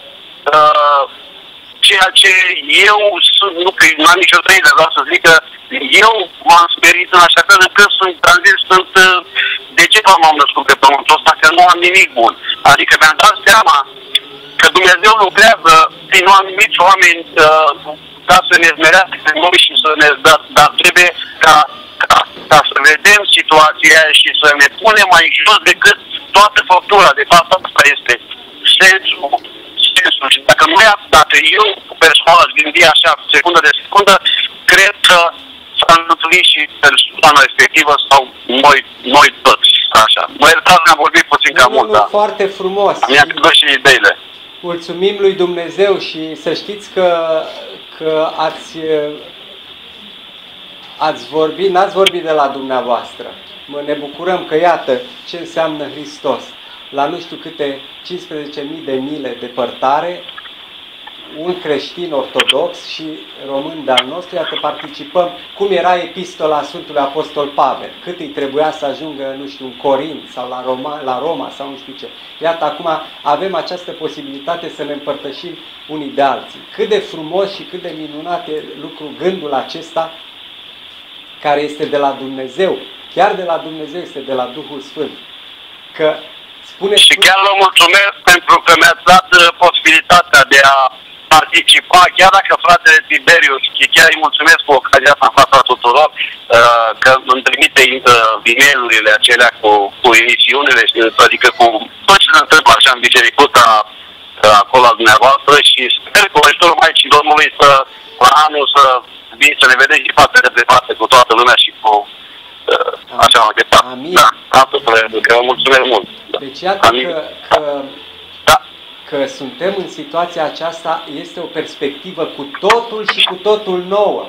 ceea ce eu n-am nicio trăire, vreau să zic că eu m-am sperit în așa fel încât sunt degeaba m-am născut pe pământul ăsta, că nu am nimic bun. Adică mi-am dat seama că Dumnezeu lucrează prin anumiți oameni ca să ne zmerească pe noi și să ne... Dar trebuie ca să vedem situația și să ne punem mai jos decât toată făptura. De fapt, asta este sensul. Și dacă eu personal aș gândi așa, secundă de secundă, cred că s-a întâlnit și persoana respectivă sau noi toți. Așa. Mă iertați, am vorbit puțin cam mult, da. Foarte frumos. Mi-am pierdut și ideile. Mulțumim lui Dumnezeu și să știți că ați vorbit, n-ați vorbit de la dumneavoastră. Ne bucurăm că iată ce înseamnă Hristos. La nu știu câte 15.000 de mile depărtare, un creștin ortodox și român de-al nostru, iată, participăm, cum era epistola Sfântului Apostol Pavel, cât îi trebuia să ajungă, nu știu, în Corint sau la Roma sau nu știu ce. Iată, acum avem această posibilitate să ne împărtășim unii de alții. Cât de frumos și cât de minunat e gândul acesta, care este de la Dumnezeu, chiar de la Dumnezeu, este de la Duhul Sfânt. Că și chiar vă mulțumesc pentru că mi-ați dat posibilitatea de a participa, chiar dacă fratele Tiberius, și chiar îi mulțumesc cu ocazia asta în fața tuturor, că îmi trimite e-mail-urile acelea cu emisiunile, adică cu tot ce se întâmplă așa în bisericuța acolo a dumneavoastră și sper cu ajutorul Maicii Domnului la anul să vin să ne vedem și față de față cu toată lumea și cu așa mai departe. Amin. Da, atât, că vă mulțumesc mult. Deci iată că suntem în situația aceasta, este o perspectivă cu totul și cu totul nouă.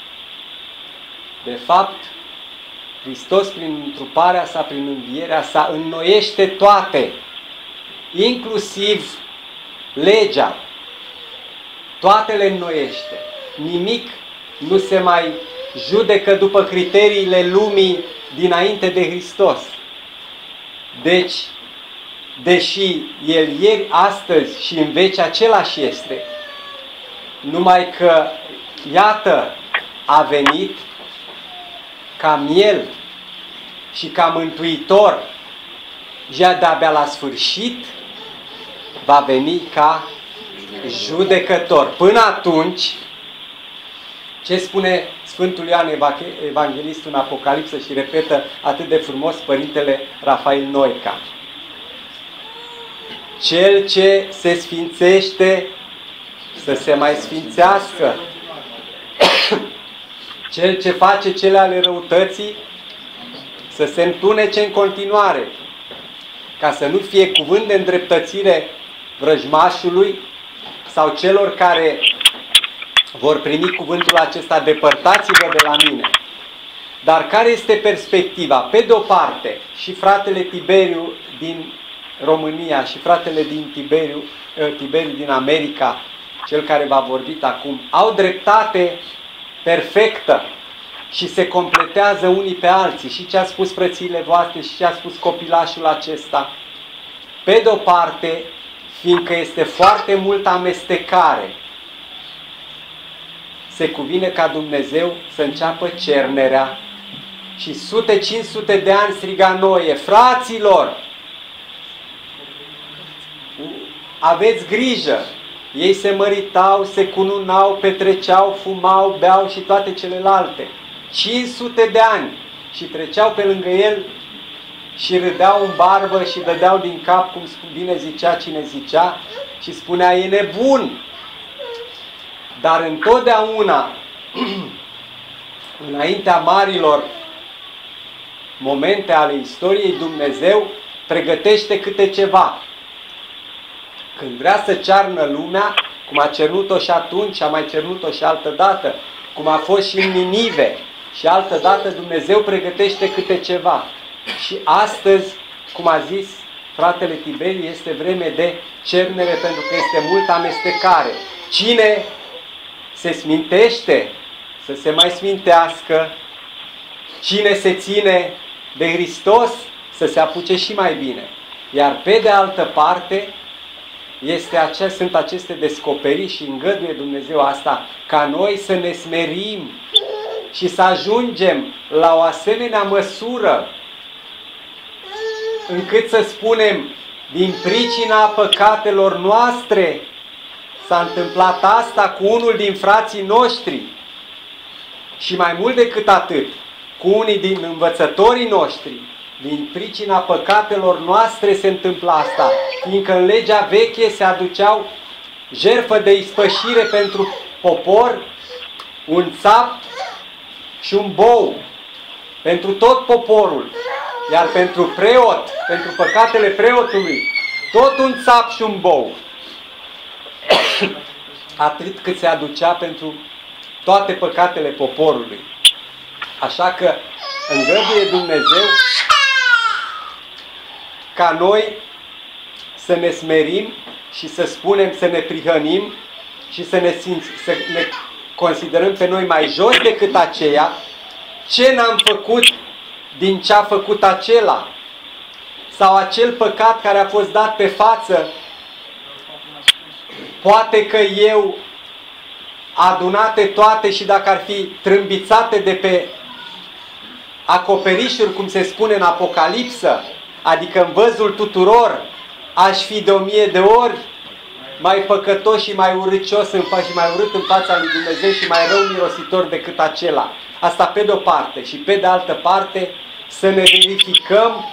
De fapt, Hristos prin întruparea sa, prin învierea sa, înnoiește toate, inclusiv legea. Toate le înnoiește. Nimic nu se mai judecă după criteriile lumii dinainte de Hristos. Deci, deși El ieri, astăzi și în veci același este, numai că, iată, a venit ca miel și ca mântuitor, și de-abia la sfârșit va veni ca judecător. Până atunci, ce spune Sfântul Ioan Evanghelist în Apocalipsă și repetă atât de frumos Părintele Rafael Noica? Cel ce se sfințește să se mai sfințească. Cel ce face cele ale răutății să se întunece în continuare, ca să nu fie cuvânt de îndreptățire vrăjmașului sau celor care vor primi cuvântul acesta: depărtați-vă de la mine. Dar care este perspectiva? Pe de-o parte, și fratele Tiberiu din România și fratele din Tiberiu din America, cel care v-a vorbit acum, au dreptate perfectă și se completează unii pe alții. Și ce a spus frățiile voastre și ce a spus copilașul acesta. Pe de-o parte, fiindcă este foarte multă amestecare, se cuvine ca Dumnezeu să înceapă cernerea. Și 100-500 de ani striga Noe: fraților, aveți grijă! Ei se măritau, se cununau, petreceau, fumau, beau și toate celelalte. 500 de ani și treceau pe lângă el și râdeau în barbă și dădeau din cap, cum bine zicea cine zicea, și spunea: e nebun. Dar întotdeauna, înaintea marilor momente ale istoriei, Dumnezeu pregătește câte ceva. Când vrea să cearnă lumea, cum a cernut-o și atunci, a mai cernut-o și altă dată, cum a fost și în Ninive, și altă dată, Dumnezeu pregătește câte ceva. Și astăzi, cum a zis fratele Tiberiu, este vreme de cernere, pentru că este multă amestecare. Cine se smintește, să se mai smintească. Cine se ține de Hristos, să se apuce și mai bine. Iar pe de altă parte, sunt aceste descoperiri și îngăduie Dumnezeu asta, ca noi să ne smerim și să ajungem la o asemenea măsură încât să spunem: din pricina păcatelor noastre s-a întâmplat asta cu unul din frații noștri. Și mai mult decât atât, cu unii din învățătorii noștri. Din pricina păcatelor noastre se întâmplă asta, fiindcă în legea veche se aduceau jertfă de ispășire pentru popor, un țap și un bou, pentru tot poporul. Iar pentru preot, pentru păcatele preotului, tot un țap și un bou. Atât cât se aducea pentru toate păcatele poporului. Așa că îngăduie Dumnezeu ca noi să ne smerim și să spunem, să ne prihănim și să ne considerăm pe noi mai jos decât aceia. Ce n-am făcut din ce a făcut acela? Sau acel păcat care a fost dat pe față, poate că eu, adunate toate și dacă ar fi trâmbițate de pe acoperișuri, cum se spune în Apocalipsă, adică în văzul tuturor, aș fi de 1000 de ori mai păcătos și mai urâcios și mai urât în fața lui Dumnezeu și mai rău mirositor decât acela. Asta pe de-o parte. Și pe de altă parte să ne verificăm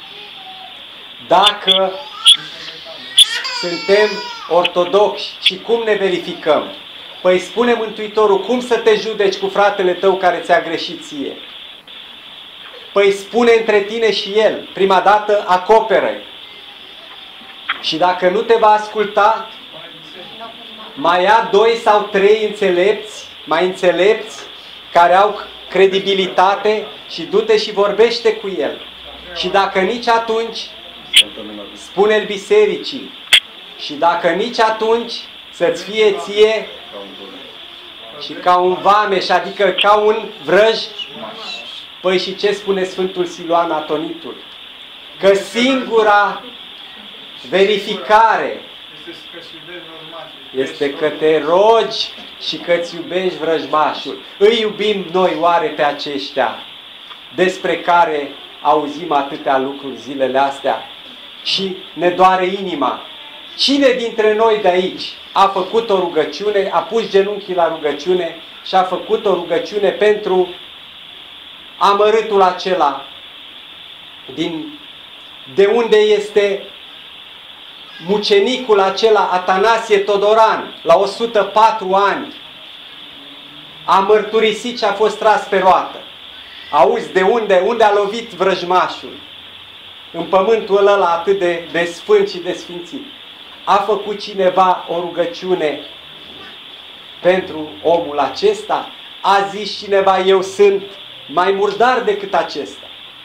dacă suntem ortodoxi. Și cum ne verificăm? Păi spune Mântuitorul: cum să te judeci cu fratele tău care ți-a greșit ție? Păi spune între tine și el. Prima dată acoperă-i. Și dacă nu te va asculta, mai ia 2 sau 3 înțelepți, mai înțelepți, care au credibilitate, și du-te și vorbește cu el. Și dacă nici atunci, spune-l bisericii. Și dacă nici atunci, să-ți fie ție și ca un vameș, adică ca un vrăj. Păi și ce spune Sfântul Siluan Atonitul? Că singura verificare este că-ți iubești vrăjmașul. Este că te rogi și că îți iubești vrăjmașul. Îi iubim noi oare pe aceștia despre care auzim atâtea lucruri zilele astea și ne doare inima? Cine dintre noi de aici a făcut o rugăciune, a pus genunchii la rugăciune și a făcut o rugăciune pentru amărâtul acela de unde este mucenicul acela Atanasie Todoran, la 104 ani, a mărturisit și a fost tras pe roată. Auzi, de unde a lovit vrăjmașul? În pământul ăla atât de sfânt și de sfințit. A făcut cineva o rugăciune pentru omul acesta? A zis cineva, eu sunt mai murdar decât acesta?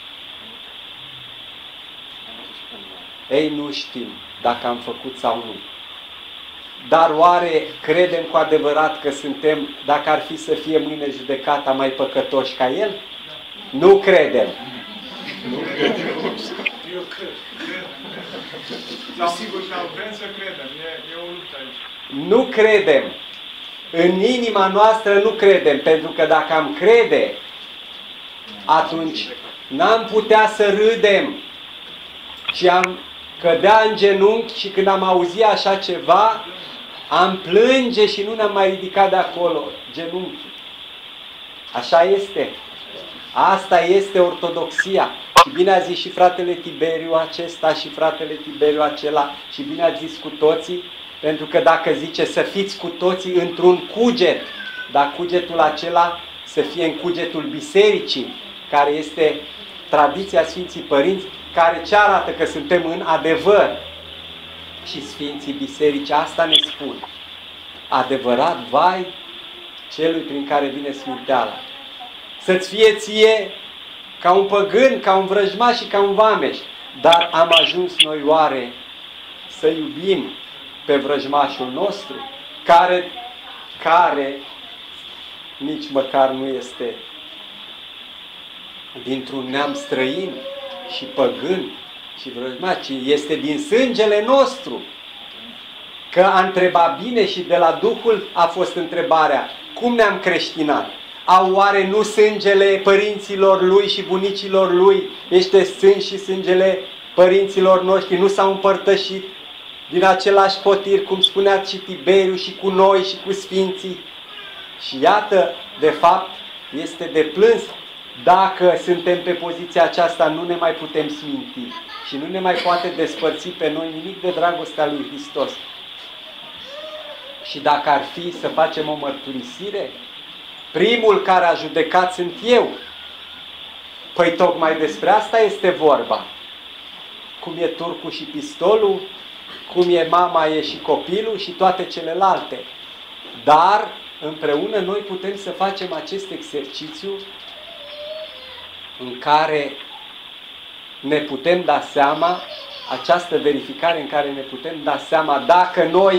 Ei, nu știm dacă am făcut sau nu. Dar oare credem cu adevărat că suntem, dacă ar fi să fie mâine judecata, mai păcătoși ca el? Nu credem. Eu cred. Sau sigur că vrem să credem. E o luptă aici. Nu credem. În inima noastră nu credem, pentru că dacă am crede, atunci n-am putea să râdem și am cădea în genunchi și când am auzit așa ceva, am plânge și nu ne-am mai ridicat de acolo genunchii. Așa este. Asta este ortodoxia. Și bine a zis și fratele Tiberiu acesta și fratele Tiberiu acela și bine a zis cu toții, pentru că dacă zice să fiți cu toții într-un cuget, dar cugetul acela să fie în cugetul bisericii, care este tradiția Sfinții Părinți, care ce arată că suntem în adevăr. Și Sfinții Biserici asta ne spun. Adevărat, vai celui prin care vine sminteala. Să-ți fie ție ca un păgân, ca un vrăjmaș și ca un vameș. Dar am ajuns noi oare să iubim pe vrăjmașul nostru, care nici măcar nu este dintr-un neam străin și păgân și vrăjmaș, ci este din sângele nostru. Că a întrebat bine și de la Duhul a fost întrebarea, cum ne-am creștinat? Au oare nu sângele părinților lui și bunicilor lui este sânge și sângele părinților noștri? Nu s-au împărtășit din același potir, cum spunea și Tiberiu, și cu noi și cu sfinții? Și iată, de fapt, este de plâns. Dacă suntem pe poziția aceasta, nu ne mai putem sminti și nu ne mai poate despărți pe noi nimic de dragostea lui Hristos. Și dacă ar fi să facem o mărturisire, primul care a judecat sunt eu. Păi tocmai despre asta este vorba. Cum e turcul și pistolul, cum e mama e și copilul și toate celelalte. Dar împreună noi putem să facem acest exercițiu în care ne putem da seama, această verificare în care ne putem da seama dacă noi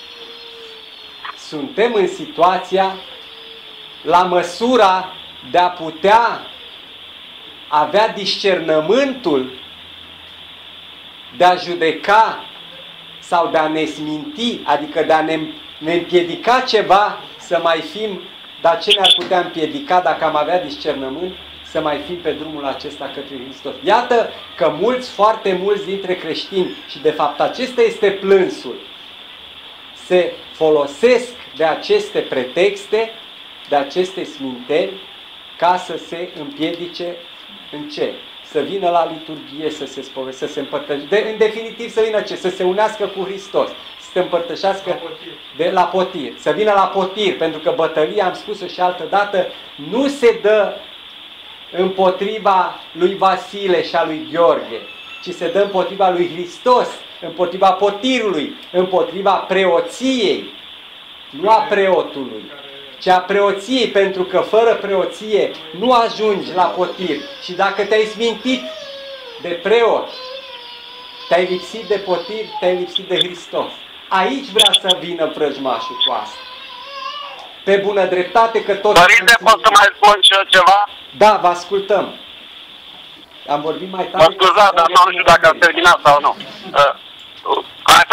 suntem în situația, la măsura de a putea avea discernământul de a judeca sau de a ne sminti, adică de a ne împiedica ceva să mai fim, dar ce ne-ar putea împiedica dacă am avea discernământ? Să mai fim pe drumul acesta către Hristos. Iată că mulți, foarte mulți dintre creștini, și de fapt acesta este plânsul, se folosesc de aceste pretexte, de aceste sminteri, ca să se împiedice în ce? Să vină la liturghie, să se spovedească, să se împărtășească, în definitiv să vină ce? Să se unească cu Hristos, să se împărtășească la potir, să vină la potir, pentru că bătălia, am spus-o și altă dată, nu se dă împotriva lui Vasile și a lui Gheorghe, ci se dă împotriva lui Hristos, împotriva potirului, împotriva preoției, nu a preotului, ci a preoției, pentru că fără preoție nu ajungi la potir. Și dacă te-ai smintit de preot, te-ai lipsit de potir, te-ai lipsit de Hristos. Aici vrea să vină vrăjmașul cu asta. Pe bună dreptate că tot... Părinte, pot să mai spun și eu ceva? Da, vă ascultăm. Am vorbit mai tare. Mă scuzați, dar nu știu dacă am terminat sau nu. Hai să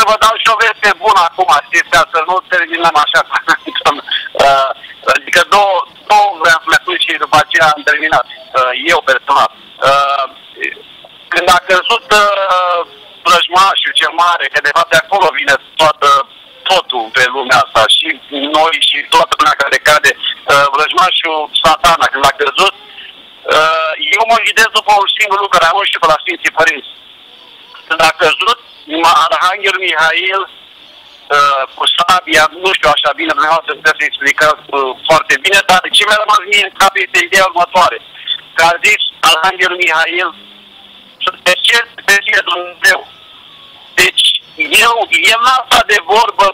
vă dau și o veste bună acum, știți, ca să nu terminăm așa. Adică două vreau să le spun și după aceea am terminat, eu personal. Când a căzut Vrăjmașul cel mare, că de fapt de acolo vine totul pe lumea asta, și noi și toată lumea care cade, Vrăjmașul Satana, când a căzut, eu mă ghidez după un singur lucru, care am și pe la Sfinții Părinți. Când a căzut, Arhanghelul Mihail, cu sabia, nu știu așa bine, dumneavoastră puteți să explicați foarte bine, dar ce mi-a rămas mie în cap este ideea următoare. Că a zis Arhanghelul Mihail să te ceri pe tine Dumnezeu. Deci, el n-a stat de vorbă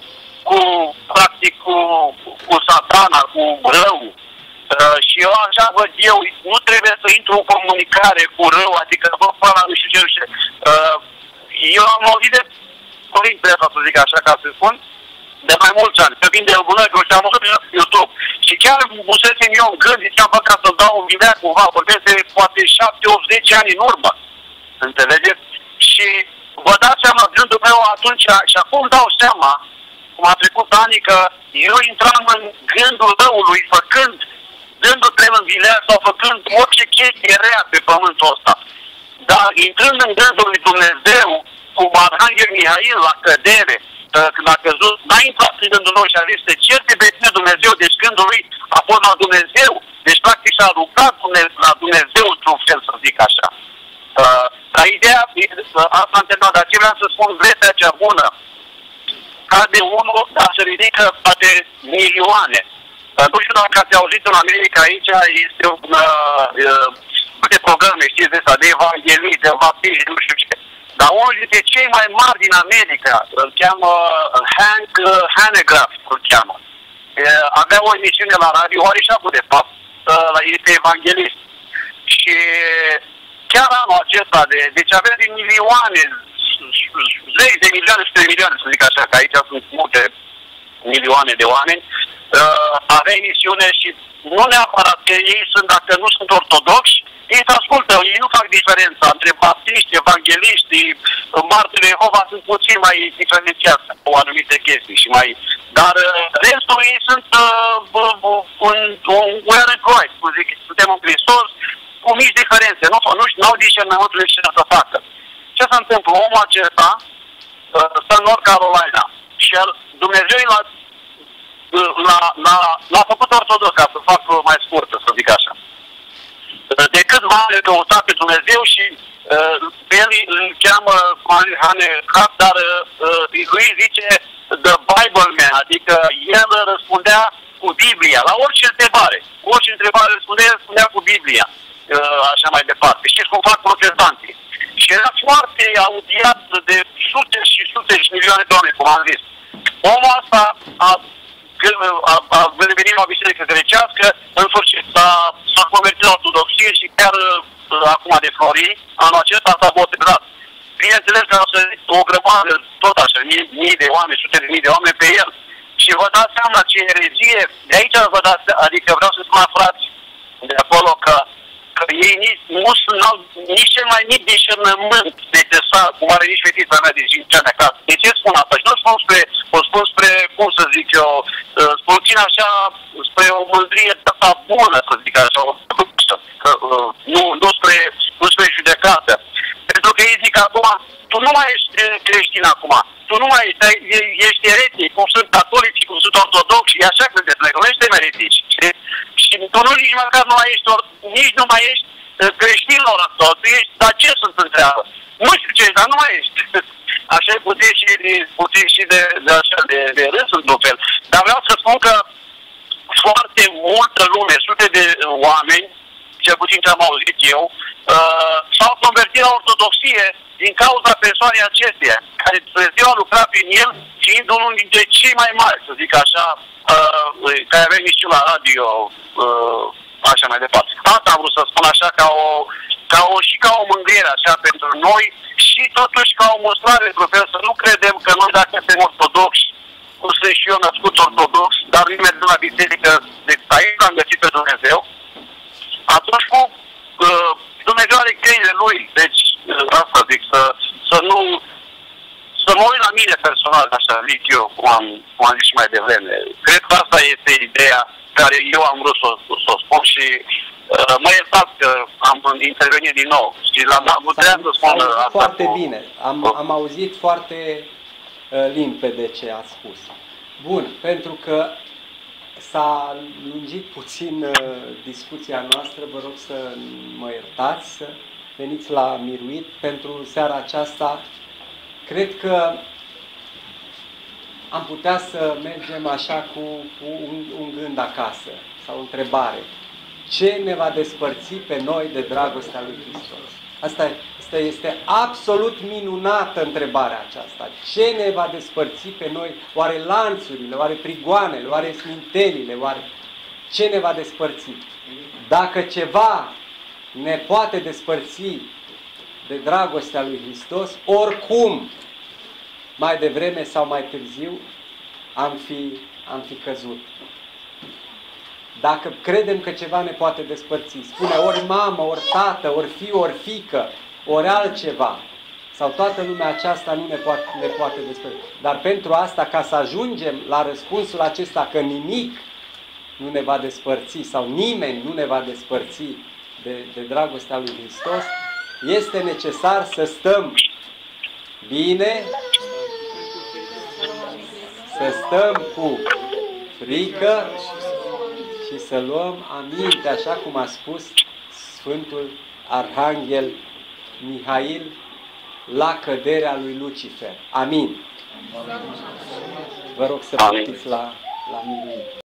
cu Satana, cu rău. Și eu așa văd eu, nu trebuie să intru în comunicare cu rău, adică vă fără nu știu ce. Eu am auzit de părintele ăsta, să zic așa, ca să spun, de mai mulți ani. Că vin de Bunăcru și am văzut pe YouTube. Și chiar busesem eu în gând, ziceam, bă, ca să-mi dau un video cumva, vorbesc de poate 7, 8, 10 ani în urmă. Înțelegeți? Și vă dați seama, gândul meu atunci, și acum dau seama, cum a trecut ani, că eu intram în gândul răului, dându-mi în vileag sau făcând orice chestie rea pe pământul ăsta. Dar intrând în gândul lui Dumnezeu, cum Arhanghel Mihail la cădere, când a căzut, n-a intrat în gândul lui și a zis, te certe pe tine Dumnezeu, deci gândul lui a fost la Dumnezeu, deci practic s-a rugat la Dumnezeu într-un fel, să zic așa. Dar ideea, asta am terminat, dar ce vreau să spun, vestea cea bună, cade unul, dar se ridică poate milioane. Nu știu dacă ați auzit în America, aici este multe programe, știți de asta, de evanghelii, de baptiști, nu știu ce. Dar unul dintre cei mai mari din America, îl cheamă Hank Hanegraaff, îl cheamă. Avea o emisiune la radio, Orișacu de fapt, este evanghelist. Și chiar anul acesta, deci avea de milioane, zeci de milioane, 100 de milioane, să zic așa, că aici sunt multe milioane de oameni, avea emisiune și nu neapărat că ei sunt, dacă nu sunt ortodoxi, ei se ascultă, ei nu fac diferența între baptiști, evangeliști, martirii Jehova sunt puțin mai diferențiați cu anumite chestii și mai... Dar restul ei sunt un oarecare, cum zic, suntem în Hristos, cu mici diferențe, nu au discernământul de ce să facă. Ce se întâmplă? Omul acesta stă în North Carolina și Dumnezeu l-a făcut ortodox, ca să fac mai scurtă, să zic așa. De câțiva ani le căuta pe Dumnezeu și pe el îl cheamă Hanegraaff, dar lui zice The Bible Man, adică el răspundea cu Biblia, la orice întrebare. Orice întrebare răspundea cu Biblia, așa mai departe. Știți cum fac protestanții. Și era foarte audiat de sute și sute și milioane de oameni, cum am zis. Omul ăsta a venit la biserică grecească, în sfârșit s-a convertit la ortodoxie și chiar acum de Florii, anul acesta s-a botezat. Bineînțeles că a sărit o grămadă, tot așa, mii de oameni, sute de mii de oameni pe el. Și vă dați seama ce erezie, de aici vă dați, adică vreau să spun la frați de acolo că ei nu sunt nici cel mai mic discernământ necesar, cum are nici fetița mea de 5 ani acasă. De ce spun asta? Și nu spun spre, cum să zic eu, spun puțin așa, spre o mândrie asta bună, să zic așa, nu spre judecată. Pentru că ei zic acum, tu nu mai ești creștin acum, tu nu mai ești eretic, cum sunt catolici, cum sunt ortodoxi, e așa credeți, noi nu suntem eretici. Și tu nici măcar nici nu mai ești creștin la ora asta, tu ești, dar ce sunt în treabă? Nu știu ce, dar nu mai ești. Așa e puțin și de râs într-un fel. Dar vreau să spun că foarte multă lume, sute de oameni, cel puțin ce am auzit eu, s-au convertit la ortodoxie din cauza persoanei acesteia, care Dumnezeu a lucrat prin el, fiind unul dintre cei mai mari, să zic așa, care avem nici la radio, așa mai departe. Asta am vrut să spun așa, și ca o mângâiere așa pentru noi și totuși ca o mostrare, profesor, să nu credem că noi dacă suntem ortodoxi, cum sunt și eu născut ortodox, dar nu mergem la biserică, de aici l-am găsit pe Dumnezeu, atunci cu Dumnezeu are căile lui, deci asta zic, să mă uit la mine personal, așa zic eu, cum am zis și mai devreme. Cred că asta este ideea care eu am vrut să o spun și mă iertați că am intervenit din nou. Și am putea să spun asta foarte bine. Am auzit foarte limpede ce ați spus. Bun, pentru că s-a lungit puțin discuția noastră, vă rog să mă iertați, să veniți la miruit pentru seara aceasta. Cred că am putea să mergem așa cu un gând acasă sau o întrebare. Ce ne va despărți pe noi de dragostea lui Hristos? Asta este absolut minunată întrebarea aceasta. Ce ne va despărți pe noi? Oare lanțurile, oare prigoanele, oare smintelile, oare ce ne va despărți? Dacă ceva ne poate despărți de dragostea lui Hristos, oricum, mai devreme sau mai târziu, am fi căzut. Dacă credem că ceva ne poate despărți, spune ori mamă, ori tată, ori fiu, ori fiică, ori altceva, sau toată lumea aceasta nu ne poate despărți. Dar pentru asta, ca să ajungem la răspunsul acesta că nimic nu ne va despărți sau nimeni nu ne va despărți de dragostea lui Hristos, este necesar să stăm bine, să stăm cu frică și să luăm aminte, așa cum a spus Sfântul Arhanghel Mihail la căderea lui Lucifer. Amin. Vă rog să poftiți la miruit.